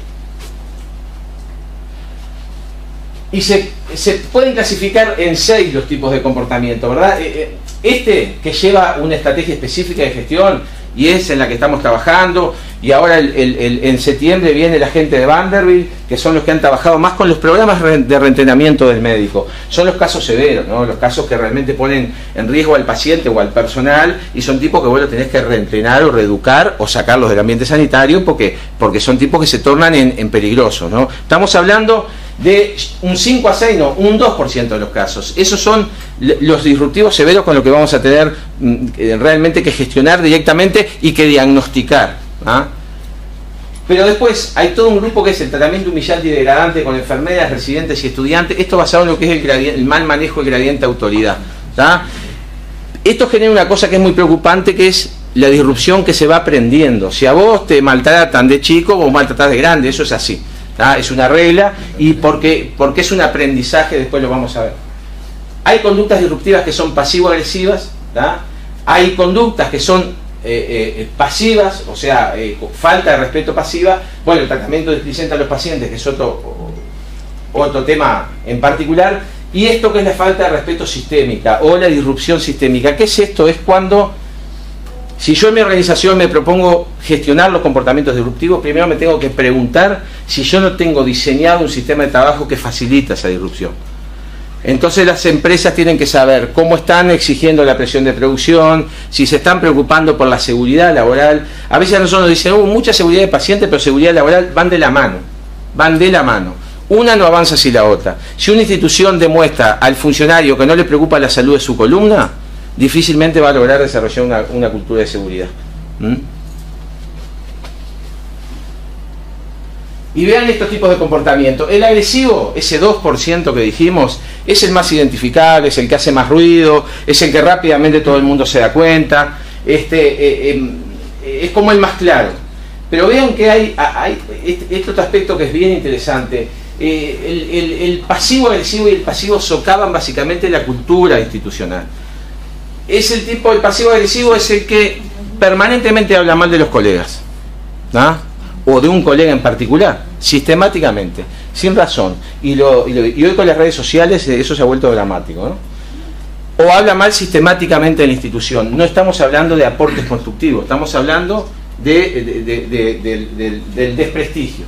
Y se, se pueden clasificar en seis los tipos de comportamiento, ¿verdad? Este que lleva una estrategia específica de gestión y es en la que estamos trabajando, y ahora el, el, el, en septiembre viene la gente de Vanderbilt, que son los que han trabajado más con los programas de reentrenamiento del médico. Son los casos severos, ¿no? Los casos que realmente ponen en riesgo al paciente o al personal, y son tipos que vos lo tenés que reentrenar o reeducar o sacarlos del ambiente sanitario porque, porque son tipos que se tornan en, en peligrosos, ¿no? Estamos hablando de un cinco a seis, no, un dos por ciento de los casos. Esos son los disruptivos severos con los que vamos a tener mm, realmente que gestionar directamente y que diagnosticar. ¿Ah? Pero después hay todo un grupo que es el tratamiento humillante y degradante con enfermeras, residentes y estudiantes. Esto basado en lo que es el, gradiente, el mal manejo del gradiente autoridad. ¿Ah? Esto genera una cosa que es muy preocupante, que es la disrupción que se va aprendiendo. Si a vos te maltratan de chico, vos maltratás de grande, eso es así. ¿Ah? Es una regla, y porque, porque es un aprendizaje, después lo vamos a ver. Hay conductas disruptivas que son pasivo-agresivas, ¿ah? Hay conductas que son eh, eh, pasivas, o sea, eh, falta de respeto pasiva. Bueno, el tratamiento displicente a los pacientes, que es otro, otro tema en particular, y esto que es la falta de respeto sistémica o la disrupción sistémica. ¿Qué es esto? Es cuando, si yo en mi organización me propongo gestionar los comportamientos disruptivos, primero me tengo que preguntar si yo no tengo diseñado un sistema de trabajo que facilita esa disrupción. Entonces las empresas tienen que saber cómo están exigiendo la presión de producción, si se están preocupando por la seguridad laboral. A veces a nosotros nos dicen, oh, mucha seguridad de paciente, pero seguridad laboral van de la mano, van de la mano. Una no avanza sin la otra. Si una institución demuestra al funcionario que no le preocupa la salud de su columna, difícilmente va a lograr desarrollar una, una cultura de seguridad. ¿Mm? Y vean estos tipos de comportamiento. El agresivo, ese dos por ciento que dijimos, es el más identificable, es el que hace más ruido, es el que rápidamente todo el mundo se da cuenta, este, eh, eh, es como el más claro. Pero vean que hay, hay este, este otro aspecto que es bien interesante. Eh, el, el, el pasivo agresivo y el pasivo socavan básicamente la cultura institucional. Es el tipo, el pasivo agresivo es el que permanentemente habla mal de los colegas, ¿no? O de un colega en particular, sistemáticamente, sin razón. Y, lo, y, lo, y hoy con las redes sociales eso se ha vuelto dramático, ¿no? O habla mal sistemáticamente de la institución. No estamos hablando de aportes constructivos, estamos hablando de, de, de, de, de, de, del desprestigio.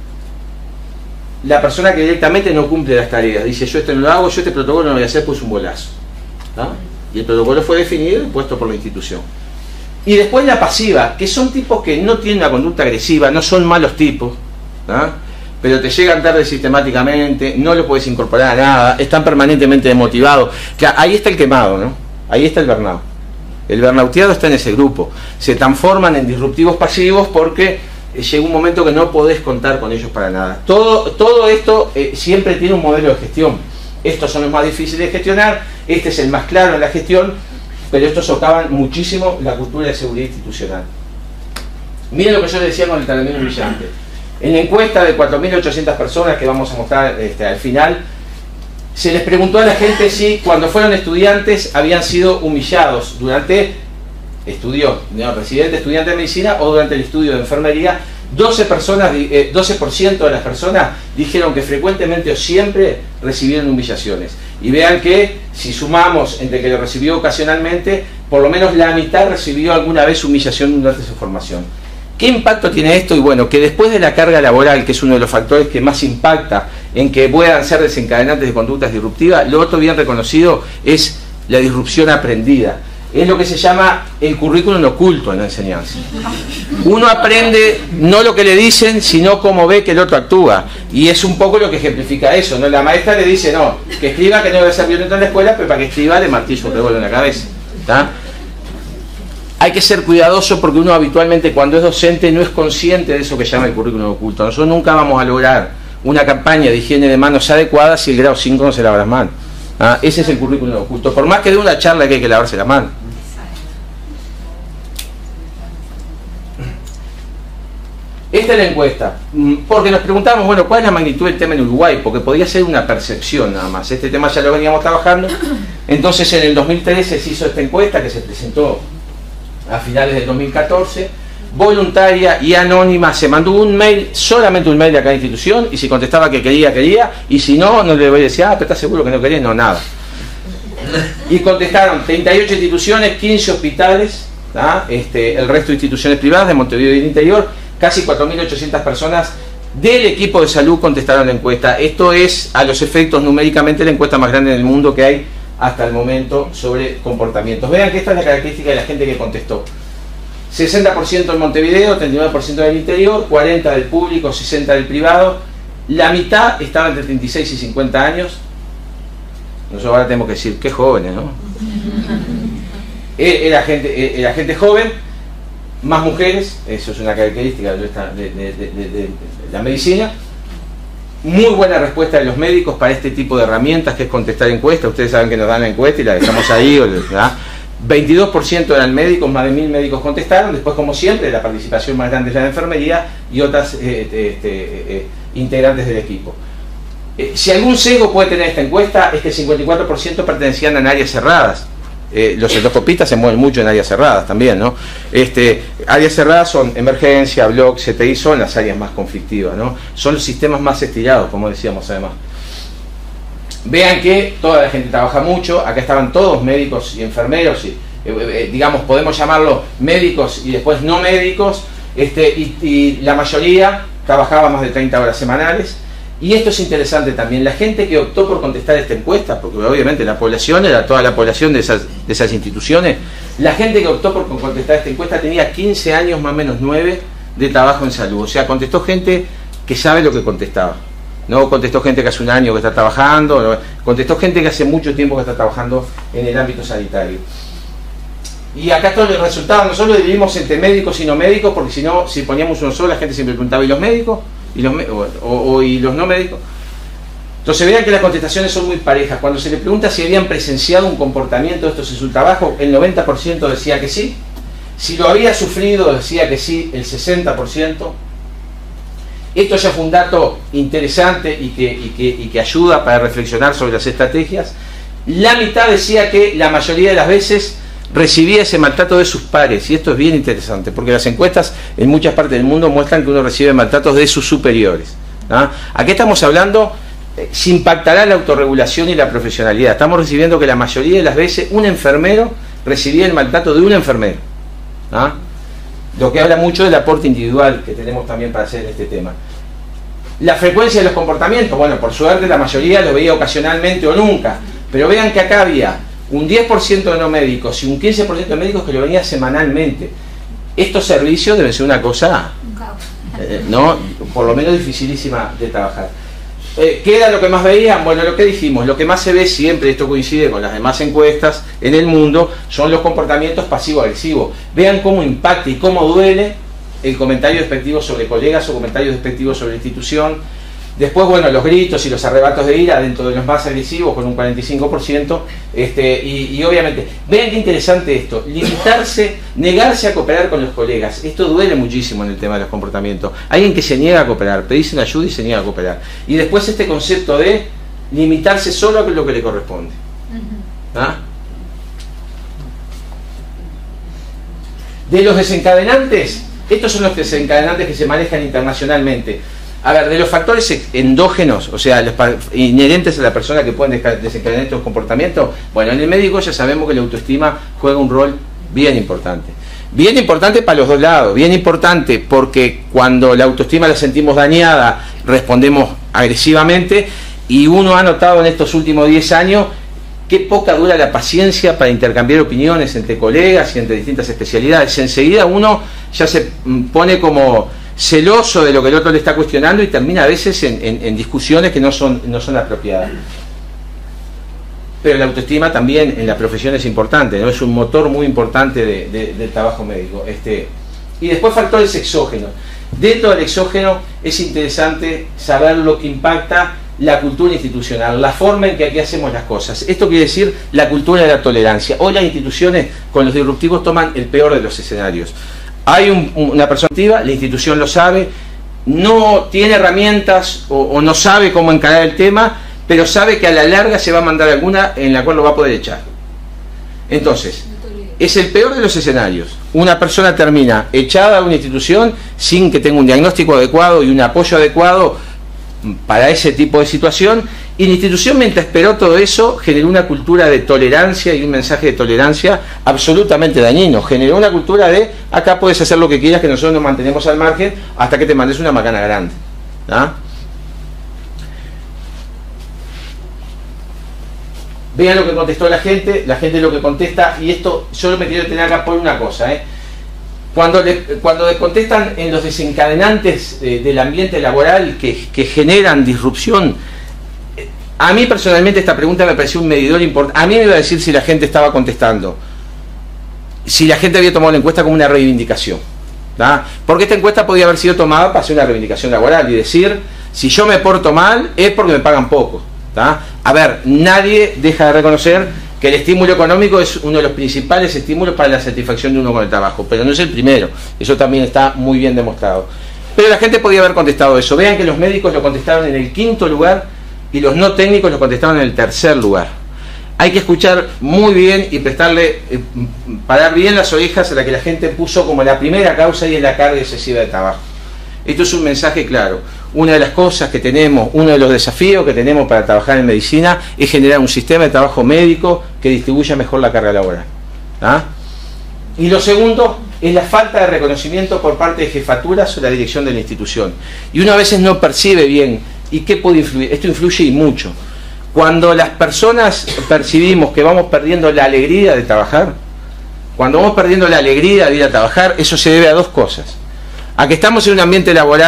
La persona que directamente no cumple las tareas, dice yo esto no lo hago, yo este protocolo no lo voy a hacer, pues un bolazo, ¿no? Y el protocolo fue definido y puesto por la institución. Y después la pasiva, que son tipos que no tienen una conducta agresiva, no son malos tipos, ¿no? Pero te llegan tarde sistemáticamente, no lo puedes incorporar a nada, están permanentemente desmotivados. Claro, ahí está el quemado, ¿no? Ahí está el burnout. El burnouteado está en ese grupo. Se transforman en disruptivos pasivos porque llega un momento que no podés contar con ellos para nada. Todo, todo esto eh, siempre tiene un modelo de gestión. Estos son los más difíciles de gestionar, este es el más claro en la gestión, pero estos socavan muchísimo la cultura de seguridad institucional. Miren lo que yo les decía con el talamino brillante. En la encuesta de cuatro mil ochocientas personas que vamos a mostrar este, al final, se les preguntó a la gente si cuando fueron estudiantes habían sido humillados durante, estudió, no, residente, estudiante de medicina o durante el estudio de enfermería. doce personas, eh, doce por ciento de las personas dijeron que frecuentemente o siempre recibieron humillaciones. Y vean que si sumamos entre que lo recibió ocasionalmente, por lo menos la mitad recibió alguna vez humillación durante su formación. ¿Qué impacto tiene esto? Y bueno, que después de la carga laboral, que es uno de los factores que más impacta en que puedan ser desencadenantes de conductas disruptivas, lo otro bien reconocido es la disrupción aprendida. Es lo que se llama el currículum oculto en la enseñanza. Uno aprende no lo que le dicen, sino cómo ve que el otro actúa. Y es un poco lo que ejemplifica eso, ¿no? La maestra le dice, no, que escriba, que no debe ser violento en la escuela, pero para que escriba le martillo un revólver en la cabeza. ¿Tá? Hay que ser cuidadoso porque uno habitualmente cuando es docente no es consciente de eso que llama el currículum oculto. Nosotros nunca vamos a lograr una campaña de higiene de manos adecuada si el grado cinco no se lava las manos. ¿Ah? Ese es el currículum oculto. Por más que de una charla que hay que lavarse la mano. Esta es la encuesta, porque nos preguntamos, bueno, ¿cuál es la magnitud del tema en Uruguay? Porque podía ser una percepción nada más. Este tema ya lo veníamos trabajando. Entonces en el dos mil trece se hizo esta encuesta que se presentó a finales del dos mil catorce, voluntaria y anónima. Se mandó un mail, solamente un mail de cada institución, y si contestaba que quería, quería, y si no, no le voy a decir, ah, pero ¿estás seguro que no querés? No, nada. Y contestaron treinta y ocho instituciones, quince hospitales, ¿tá? este, el resto de instituciones privadas de Montevideo y del interior. Casi cuatro mil ochocientas personas del equipo de salud contestaron la encuesta. Esto es, a los efectos numéricamente, la encuesta más grande del mundo que hay hasta el momento sobre comportamientos. Vean que esta es la característica de la gente que contestó. sesenta por ciento en Montevideo, treinta y nueve por ciento del interior, cuarenta por ciento del público, sesenta por ciento del privado. La mitad estaba entre treinta y seis y cincuenta años. Nosotros ahora tenemos que decir, qué jóvenes, ¿no? Era gente, era gente joven. Más mujeres, eso es una característica de, esta, de, de, de, de, de la medicina. Muy buena respuesta de los médicos para este tipo de herramientas que es contestar encuestas. Ustedes saben que nos dan la encuesta y la dejamos ahí. ¿verdad? veintidós por ciento eran médicos, más de mil médicos contestaron. Después, como siempre, la participación más grande es la de enfermería y otras eh, este, eh, integrantes del equipo. Eh, si algún sesgo puede tener esta encuesta es que el cincuenta y cuatro por ciento pertenecían a áreas cerradas. Eh, los endoscopistas se mueven mucho en áreas cerradas también, ¿no? Este, áreas cerradas son emergencia, bloc, C T I, son las áreas más conflictivas, ¿no? Son los sistemas más estirados, como decíamos además. Vean que toda la gente trabaja mucho, acá estaban todos médicos y enfermeros, y, eh, eh, digamos, podemos llamarlo médicos y después no médicos, este, y, y la mayoría trabajaba más de treinta horas semanales. Y esto es interesante también, la gente que optó por contestar esta encuesta, porque obviamente la población era toda la población de esas, de esas instituciones, la gente que optó por contestar esta encuesta tenía quince años más o menos nueve de trabajo en salud, o sea, contestó gente que sabe lo que contestaba. No contestó gente que hace un año que está trabajando, no, contestó gente que hace mucho tiempo que está trabajando en el ámbito sanitario. Y acá todos los resultados, nosotros dividimos entre médicos y no médicos, porque si no, si poníamos uno solo, la gente siempre preguntaba, ¿y los médicos? ¿Y los, o, o, o, ¿y los no médicos? Entonces vean que las contestaciones son muy parejas. Cuando se le pregunta si habían presenciado un comportamiento de estos en su trabajo, el noventa por ciento decía que sí. Si lo había sufrido, decía que sí, el sesenta por ciento. Esto ya fue un dato interesante y que, y que, y que ayuda para reflexionar sobre las estrategias. La mitad decía que la mayoría de las veces recibía ese maltrato de sus pares, y esto es bien interesante, porque las encuestas en muchas partes del mundo muestran que uno recibe maltratos de sus superiores. ¿Ah? Aquí estamos hablando, eh, se impactará la autorregulación y la profesionalidad. Estamos recibiendo que la mayoría de las veces un enfermero recibía el maltrato de un enfermero. ¿Ah? Lo que habla mucho del aporte individual que tenemos también para hacer este tema. La frecuencia de los comportamientos, bueno, por suerte la mayoría lo veía ocasionalmente o nunca, pero vean que acá había un diez por ciento de no médicos y un quince por ciento de médicos que lo venía semanalmente. Estos servicios deben ser una cosa, eh, no, por lo menos dificilísima de trabajar. Eh, ¿Qué era lo que más veían? Bueno, lo que dijimos, lo que más se ve siempre, esto coincide con las demás encuestas en el mundo, son los comportamientos pasivo-agresivos. Vean cómo impacta y cómo duele el comentario despectivo sobre colegas o comentarios despectivos sobre la institución. Después, bueno, los gritos y los arrebatos de ira dentro de los más agresivos con un cuarenta y cinco por ciento. Este, y, y obviamente, vean qué interesante esto, limitarse, negarse a cooperar con los colegas. Esto duele muchísimo en el tema de los comportamientos. Alguien que se niega a cooperar, pedirse una ayuda y se niega a cooperar. Y después este concepto de limitarse solo a lo que le corresponde. ¿Ah? De los desencadenantes, estos son los desencadenantes que se manejan internacionalmente. A ver, de los factores endógenos, o sea, los inherentes a la persona que pueden desencadenar estos comportamientos, bueno, en el médico ya sabemos que la autoestima juega un rol bien importante. Bien importante para los dos lados, bien importante porque cuando la autoestima la sentimos dañada, respondemos agresivamente, y uno ha notado en estos últimos diez años qué poca dura la paciencia para intercambiar opiniones entre colegas y entre distintas especialidades. Enseguida uno ya se pone como celoso de lo que el otro le está cuestionando y termina a veces en, en, en discusiones que no son, no son apropiadas. Pero la autoestima también en la profesión es importante, ¿no? Es un motor muy importante de, de, del trabajo médico. Este, y después factores exógenos. Dentro del exógeno es interesante saber lo que impacta la cultura institucional, la forma en que aquí hacemos las cosas. Esto quiere decir la cultura de la tolerancia. Hoy las instituciones con los disruptivos toman el peor de los escenarios. Hay un, una persona activa, la institución lo sabe, no tiene herramientas o, o no sabe cómo encarar el tema, pero sabe que a la larga se va a mandar alguna en la cual lo va a poder echar. Entonces, es el peor de los escenarios. Una persona termina echada de una institución sin que tenga un diagnóstico adecuado y un apoyo adecuado para ese tipo de situación, y la institución, mientras esperó todo eso, generó una cultura de tolerancia y un mensaje de tolerancia absolutamente dañino. Generó una cultura de acá puedes hacer lo que quieras, que nosotros nos mantenemos al margen hasta que te mandes una macana grande. ¿Ah? Vean lo que contestó la gente, la gente lo que contesta, y esto yo me quiero tener acá por una cosa, ¿eh? Cuando, le, cuando le contestan en los desencadenantes eh, del ambiente laboral que, que generan disrupción, eh, a mí personalmente esta pregunta me pareció un medidor importante. A mí me iba a decir si la gente estaba contestando, si la gente había tomado la encuesta como una reivindicación, ¿tá? Porque esta encuesta podía haber sido tomada para hacer una reivindicación laboral y decir, si yo me porto mal es porque me pagan poco, ¿tá? A ver, nadie deja de reconocer que el estímulo económico es uno de los principales estímulos para la satisfacción de uno con el trabajo, pero no es el primero, eso también está muy bien demostrado. Pero la gente podía haber contestado eso. Vean que los médicos lo contestaron en el quinto lugar y los no técnicos lo contestaron en el tercer lugar. Hay que escuchar muy bien y prestarle, eh, parar bien las orejas a la que la gente puso como la primera causa, y es la carga excesiva de trabajo. Esto es un mensaje claro. Una de las cosas que tenemos, uno de los desafíos que tenemos para trabajar en medicina es generar un sistema de trabajo médico que distribuya mejor la carga laboral. ¿Ah? Y lo segundo es la falta de reconocimiento por parte de jefaturas o la dirección de la institución. Y uno a veces no percibe bien, ¿y qué puede influir? Esto influye y mucho. Cuando las personas percibimos que vamos perdiendo la alegría de trabajar, cuando vamos perdiendo la alegría de ir a trabajar, eso se debe a dos cosas. A que estamos en un ambiente laboral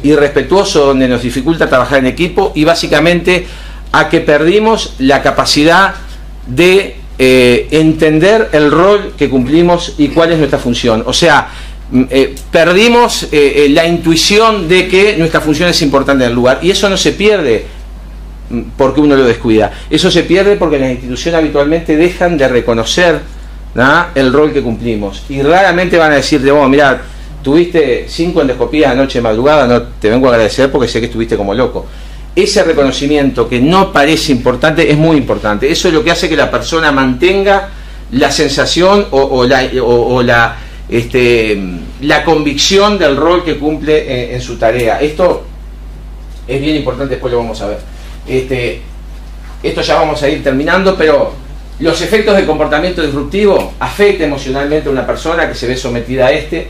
irrespetuoso, donde nos dificulta trabajar en equipo y básicamente a que perdimos la capacidad de eh, entender el rol que cumplimos y cuál es nuestra función. O sea, eh, perdimos eh, la intuición de que nuestra función es importante en el lugar, y eso no se pierde porque uno lo descuida, eso se pierde porque las instituciones habitualmente dejan de reconocer, ¿no?, el rol que cumplimos, y raramente van a decirte, oh, mira, tuviste cinco endoscopías anoche de madrugada, no te vengo a agradecer porque sé que estuviste como loco. Ese reconocimiento que no parece importante es muy importante. Eso es lo que hace que la persona mantenga la sensación o, o la, o, o la, este, la convicción del rol que cumple en, en su tarea. Esto es bien importante, después lo vamos a ver. Este, esto ya vamos a ir terminando, pero los efectos del comportamiento disruptivo afectan emocionalmente a una persona que se ve sometida a este,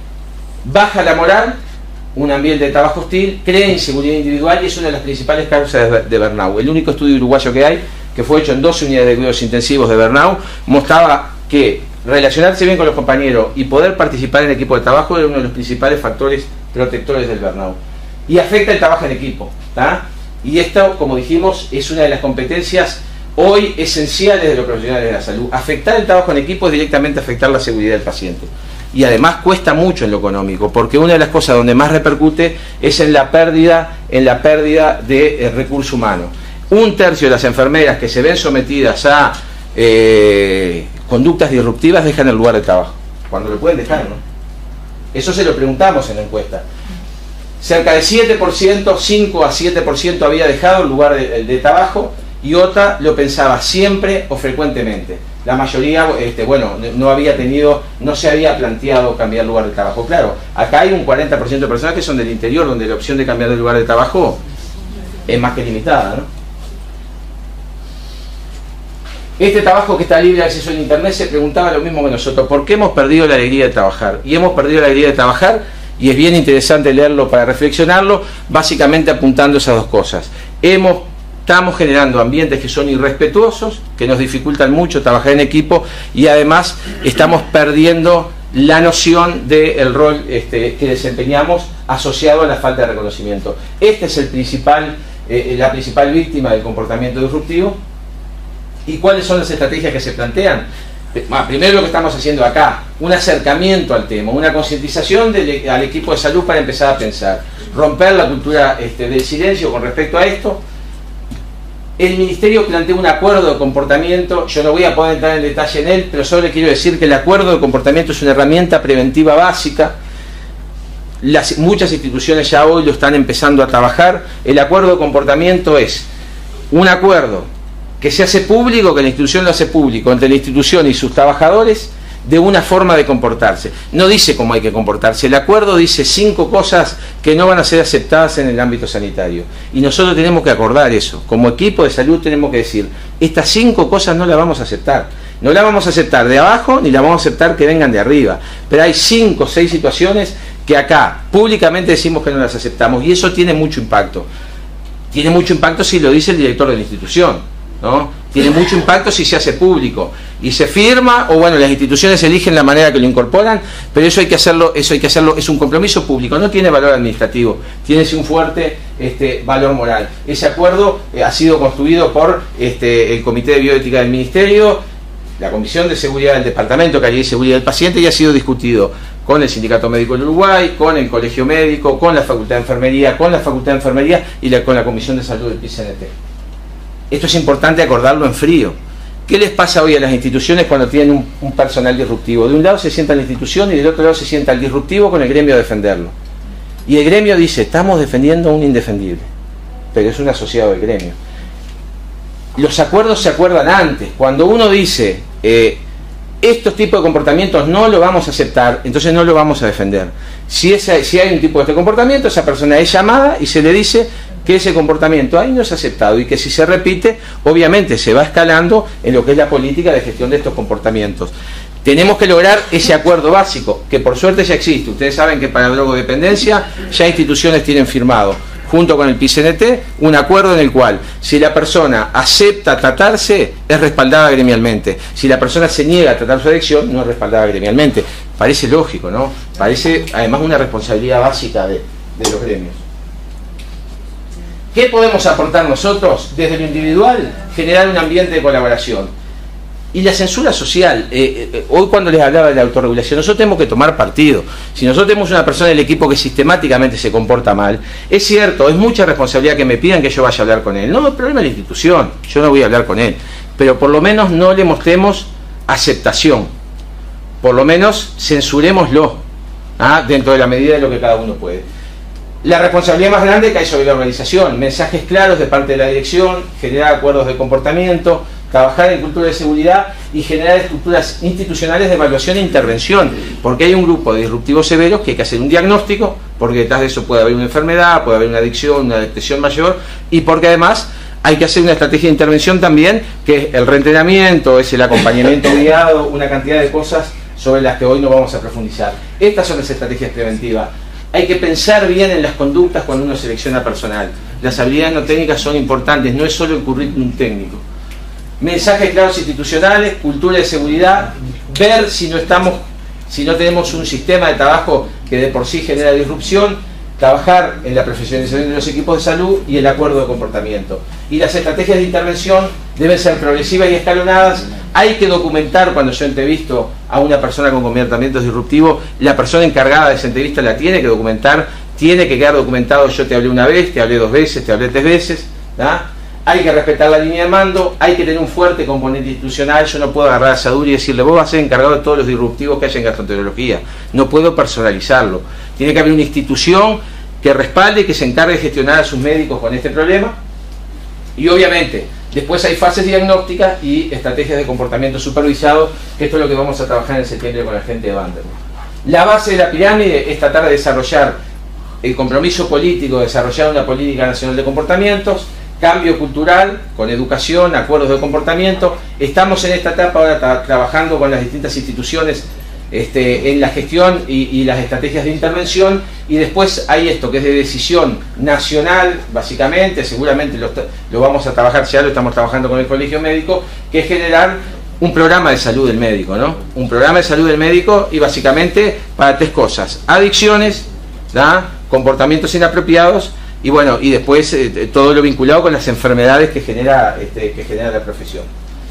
baja la moral, un ambiente de trabajo hostil, crea inseguridad individual y es una de las principales causas de, de burnout. El único estudio uruguayo que hay, que fue hecho en doce unidades de cuidados intensivos de burnout, mostraba que relacionarse bien con los compañeros y poder participar en equipo de trabajo era uno de los principales factores protectores del burnout. Y afecta el trabajo en equipo, ¿tá? Y esto, como dijimos, es una de las competencias hoy esenciales de los profesionales de la salud. Afectar el trabajo en equipo es directamente afectar la seguridad del paciente. Y además cuesta mucho en lo económico, porque una de las cosas donde más repercute es en la pérdida, en la pérdida de eh, recurso humano. Un tercio de las enfermeras que se ven sometidas a eh, conductas disruptivas dejan el lugar de trabajo, cuando lo pueden dejar, ¿no? Eso se lo preguntamos en la encuesta. Cerca de siete por ciento, cinco a siete por ciento había dejado el lugar de, de trabajo, y otra lo pensaba siempre o frecuentemente. La mayoría, este, bueno, no había tenido, no se había planteado cambiar lugar de trabajo. Claro, acá hay un cuarenta por ciento de personas que son del interior, donde la opción de cambiar de lugar de trabajo es más que limitada, ¿no? Este trabajo que está libre de acceso en internet se preguntaba lo mismo que nosotros: ¿por qué hemos perdido la alegría de trabajar? Y hemos perdido la alegría de trabajar, y es bien interesante leerlo para reflexionarlo, básicamente apuntando esas dos cosas. Hemos Estamos generando ambientes que son irrespetuosos, que nos dificultan mucho trabajar en equipo, y además estamos perdiendo la noción del rol este, que desempeñamos asociado a la falta de reconocimiento. Este es el principal, eh, la principal víctima del comportamiento disruptivo. ¿Y cuáles son las estrategias que se plantean? Bueno, primero lo que estamos haciendo acá, un acercamiento al tema, una concientización del, al equipo de salud para empezar a pensar, romper la cultura este, del silencio con respecto a esto. El Ministerio plantea un acuerdo de comportamiento, yo no voy a poder entrar en detalle en él, pero solo le quiero decir que el acuerdo de comportamiento es una herramienta preventiva básica. Las, muchas instituciones ya hoy lo están empezando a trabajar. El acuerdo de comportamiento es un acuerdo que se hace público, que la institución lo hace público, entre la institución y sus trabajadores, de una forma de comportarse. No dice cómo hay que comportarse. El acuerdo dice cinco cosas que no van a ser aceptadas en el ámbito sanitario. Y nosotros tenemos que acordar eso. Como equipo de salud tenemos que decir, estas cinco cosas no las vamos a aceptar. No las vamos a aceptar de abajo, ni las vamos a aceptar que vengan de arriba. Pero hay cinco o seis situaciones que acá públicamente decimos que no las aceptamos. Y eso tiene mucho impacto. Tiene mucho impacto si lo dice el director de la institución, ¿no? Tiene mucho impacto si se hace público y se firma, o bueno, las instituciones eligen la manera que lo incorporan, pero eso hay que hacerlo, eso hay que hacerlo, es un compromiso público, no tiene valor administrativo, tiene un fuerte este, valor moral. Ese acuerdo eh, ha sido construido por este, el Comité de Bioética del Ministerio, la Comisión de Seguridad del Departamento, Calidad y Seguridad del Paciente, y ha sido discutido con el Sindicato Médico del Uruguay, con el Colegio Médico, con la Facultad de Enfermería, con la Facultad de Enfermería y la, con la Comisión de Salud del P I C N T. Esto es importante acordarlo en frío. ¿Qué les pasa hoy a las instituciones cuando tienen un, un personal disruptivo? De un lado se sienta la institución y del otro lado se sienta el disruptivo con el gremio a defenderlo. Y el gremio dice, estamos defendiendo a un indefendible, pero es un asociado del gremio. Los acuerdos se acuerdan antes. Cuando uno dice, eh, estos tipos de comportamientos no lo vamos a aceptar, entonces no lo vamos a defender. Si, esa, si hay un tipo de este comportamiento, esa persona es llamada y se le dice que ese comportamiento ahí no es aceptado, y que si se repite, obviamente se va escalando en lo que es la política de gestión de estos comportamientos. Tenemos que lograr ese acuerdo básico, que por suerte ya existe. Ustedes saben que para drogodependencia ya instituciones tienen firmado, junto con el P I C N T, un acuerdo en el cual, si la persona acepta tratarse, es respaldada gremialmente. Si la persona se niega a tratar su adicción, no es respaldada gremialmente. Parece lógico, ¿no? Parece además una responsabilidad básica de, de los gremios. ¿Qué podemos aportar nosotros? Desde lo individual, generar un ambiente de colaboración. Y la censura social, eh, eh, hoy cuando les hablaba de la autorregulación, nosotros tenemos que tomar partido. Si nosotros tenemos una persona del equipo que sistemáticamente se comporta mal, es cierto, es mucha responsabilidad que me pidan que yo vaya a hablar con él. No, el problema es la institución, yo no voy a hablar con él. Pero por lo menos no le mostremos aceptación. Por lo menos censurémoslo, ¿ah? dentro de la medida de lo que cada uno puede. La responsabilidad más grande que hay sobre la organización, mensajes claros de parte de la dirección, generar acuerdos de comportamiento, trabajar en cultura de seguridad y generar estructuras institucionales de evaluación e intervención, porque hay un grupo de disruptivos severos que hay que hacer un diagnóstico, porque detrás de eso puede haber una enfermedad, puede haber una adicción, una depresión mayor, y porque además hay que hacer una estrategia de intervención también, que es el reentrenamiento, es el acompañamiento guiado, una cantidad de cosas sobre las que hoy no vamos a profundizar. Estas son las estrategias preventivas. Hay que pensar bien en las conductas cuando uno selecciona personal. Las habilidades no técnicas son importantes, no es solo el currículum técnico. Mensajes claros institucionales, cultura de seguridad, ver si no estamos, si no tenemos un sistema de trabajo que de por sí genera disrupción, trabajar en la profesionalización de los equipos de salud y el acuerdo de comportamiento. Y las estrategias de intervención deben ser progresivas y escalonadas. Hay que documentar, cuando yo entrevisto a una persona con comportamientos disruptivos, la persona encargada de esa entrevista la tiene que documentar, tiene que quedar documentado: yo te hablé una vez, te hablé dos veces, te hablé tres veces, ¿tá? Hay que respetar la línea de mando, hay que tener un fuerte componente institucional. Yo no puedo agarrar a Saduri y decirle: vos vas a ser encargado de todos los disruptivos que haya en gastroenterología. No puedo personalizarlo. Tiene que haber una institución que respalde y que se encargue de gestionar a sus médicos con este problema. Y obviamente, después hay fases diagnósticas y estrategias de comportamiento supervisado, que esto es lo que vamos a trabajar en septiembre con la gente de Vanderbilt. La base de la pirámide es tratar de desarrollar el compromiso político, de desarrollar una política nacional de comportamientos, cambio cultural, con educación, acuerdos de comportamiento. Estamos en esta etapa ahora tra trabajando con las distintas instituciones este, en la gestión y, y las estrategias de intervención, y después hay esto que es de decisión nacional, básicamente, seguramente lo, lo vamos a trabajar, ya lo estamos trabajando con el colegio médico, que es generar un programa de salud del médico, ¿no? Un programa de salud del médico, y básicamente para tres cosas: adicciones, ¿da? Comportamientos inapropiados, y bueno, y después eh, todo lo vinculado con las enfermedades que genera, este, que genera la profesión.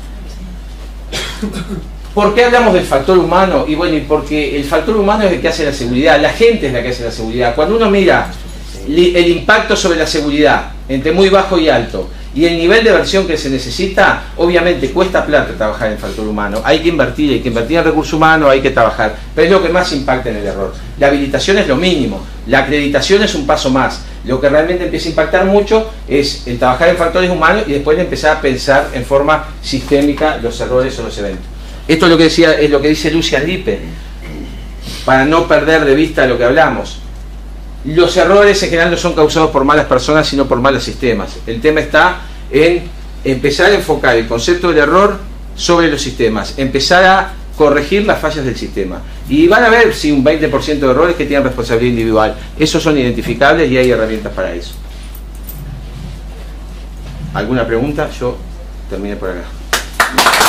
¿Por qué hablamos del factor humano? Y bueno, y porque el factor humano es el que hace la seguridad, la gente es la que hace la seguridad. Cuando uno mira el impacto sobre la seguridad entre muy bajo y alto, y el nivel de versión que se necesita, obviamente cuesta plata trabajar en el factor humano. Hay que invertir, hay que invertir en recursos humanos, hay que trabajar, pero es lo que más impacta en el error. La habilitación es lo mínimo, la acreditación es un paso más. Lo que realmente empieza a impactar mucho es el trabajar en factores humanos y después de empezar a pensar en forma sistémica los errores o los eventos. Esto es lo que decía, es lo que dice Lucian Lippe, para no perder de vista lo que hablamos. Los errores en general no son causados por malas personas, sino por malos sistemas. El tema está en empezar a enfocar el concepto del error sobre los sistemas, empezar a corregir las fallas del sistema. Y van a ver si un veinte por ciento de errores que tienen responsabilidad individual. Esos son identificables y hay herramientas para eso. ¿Alguna pregunta? Yo terminé por acá.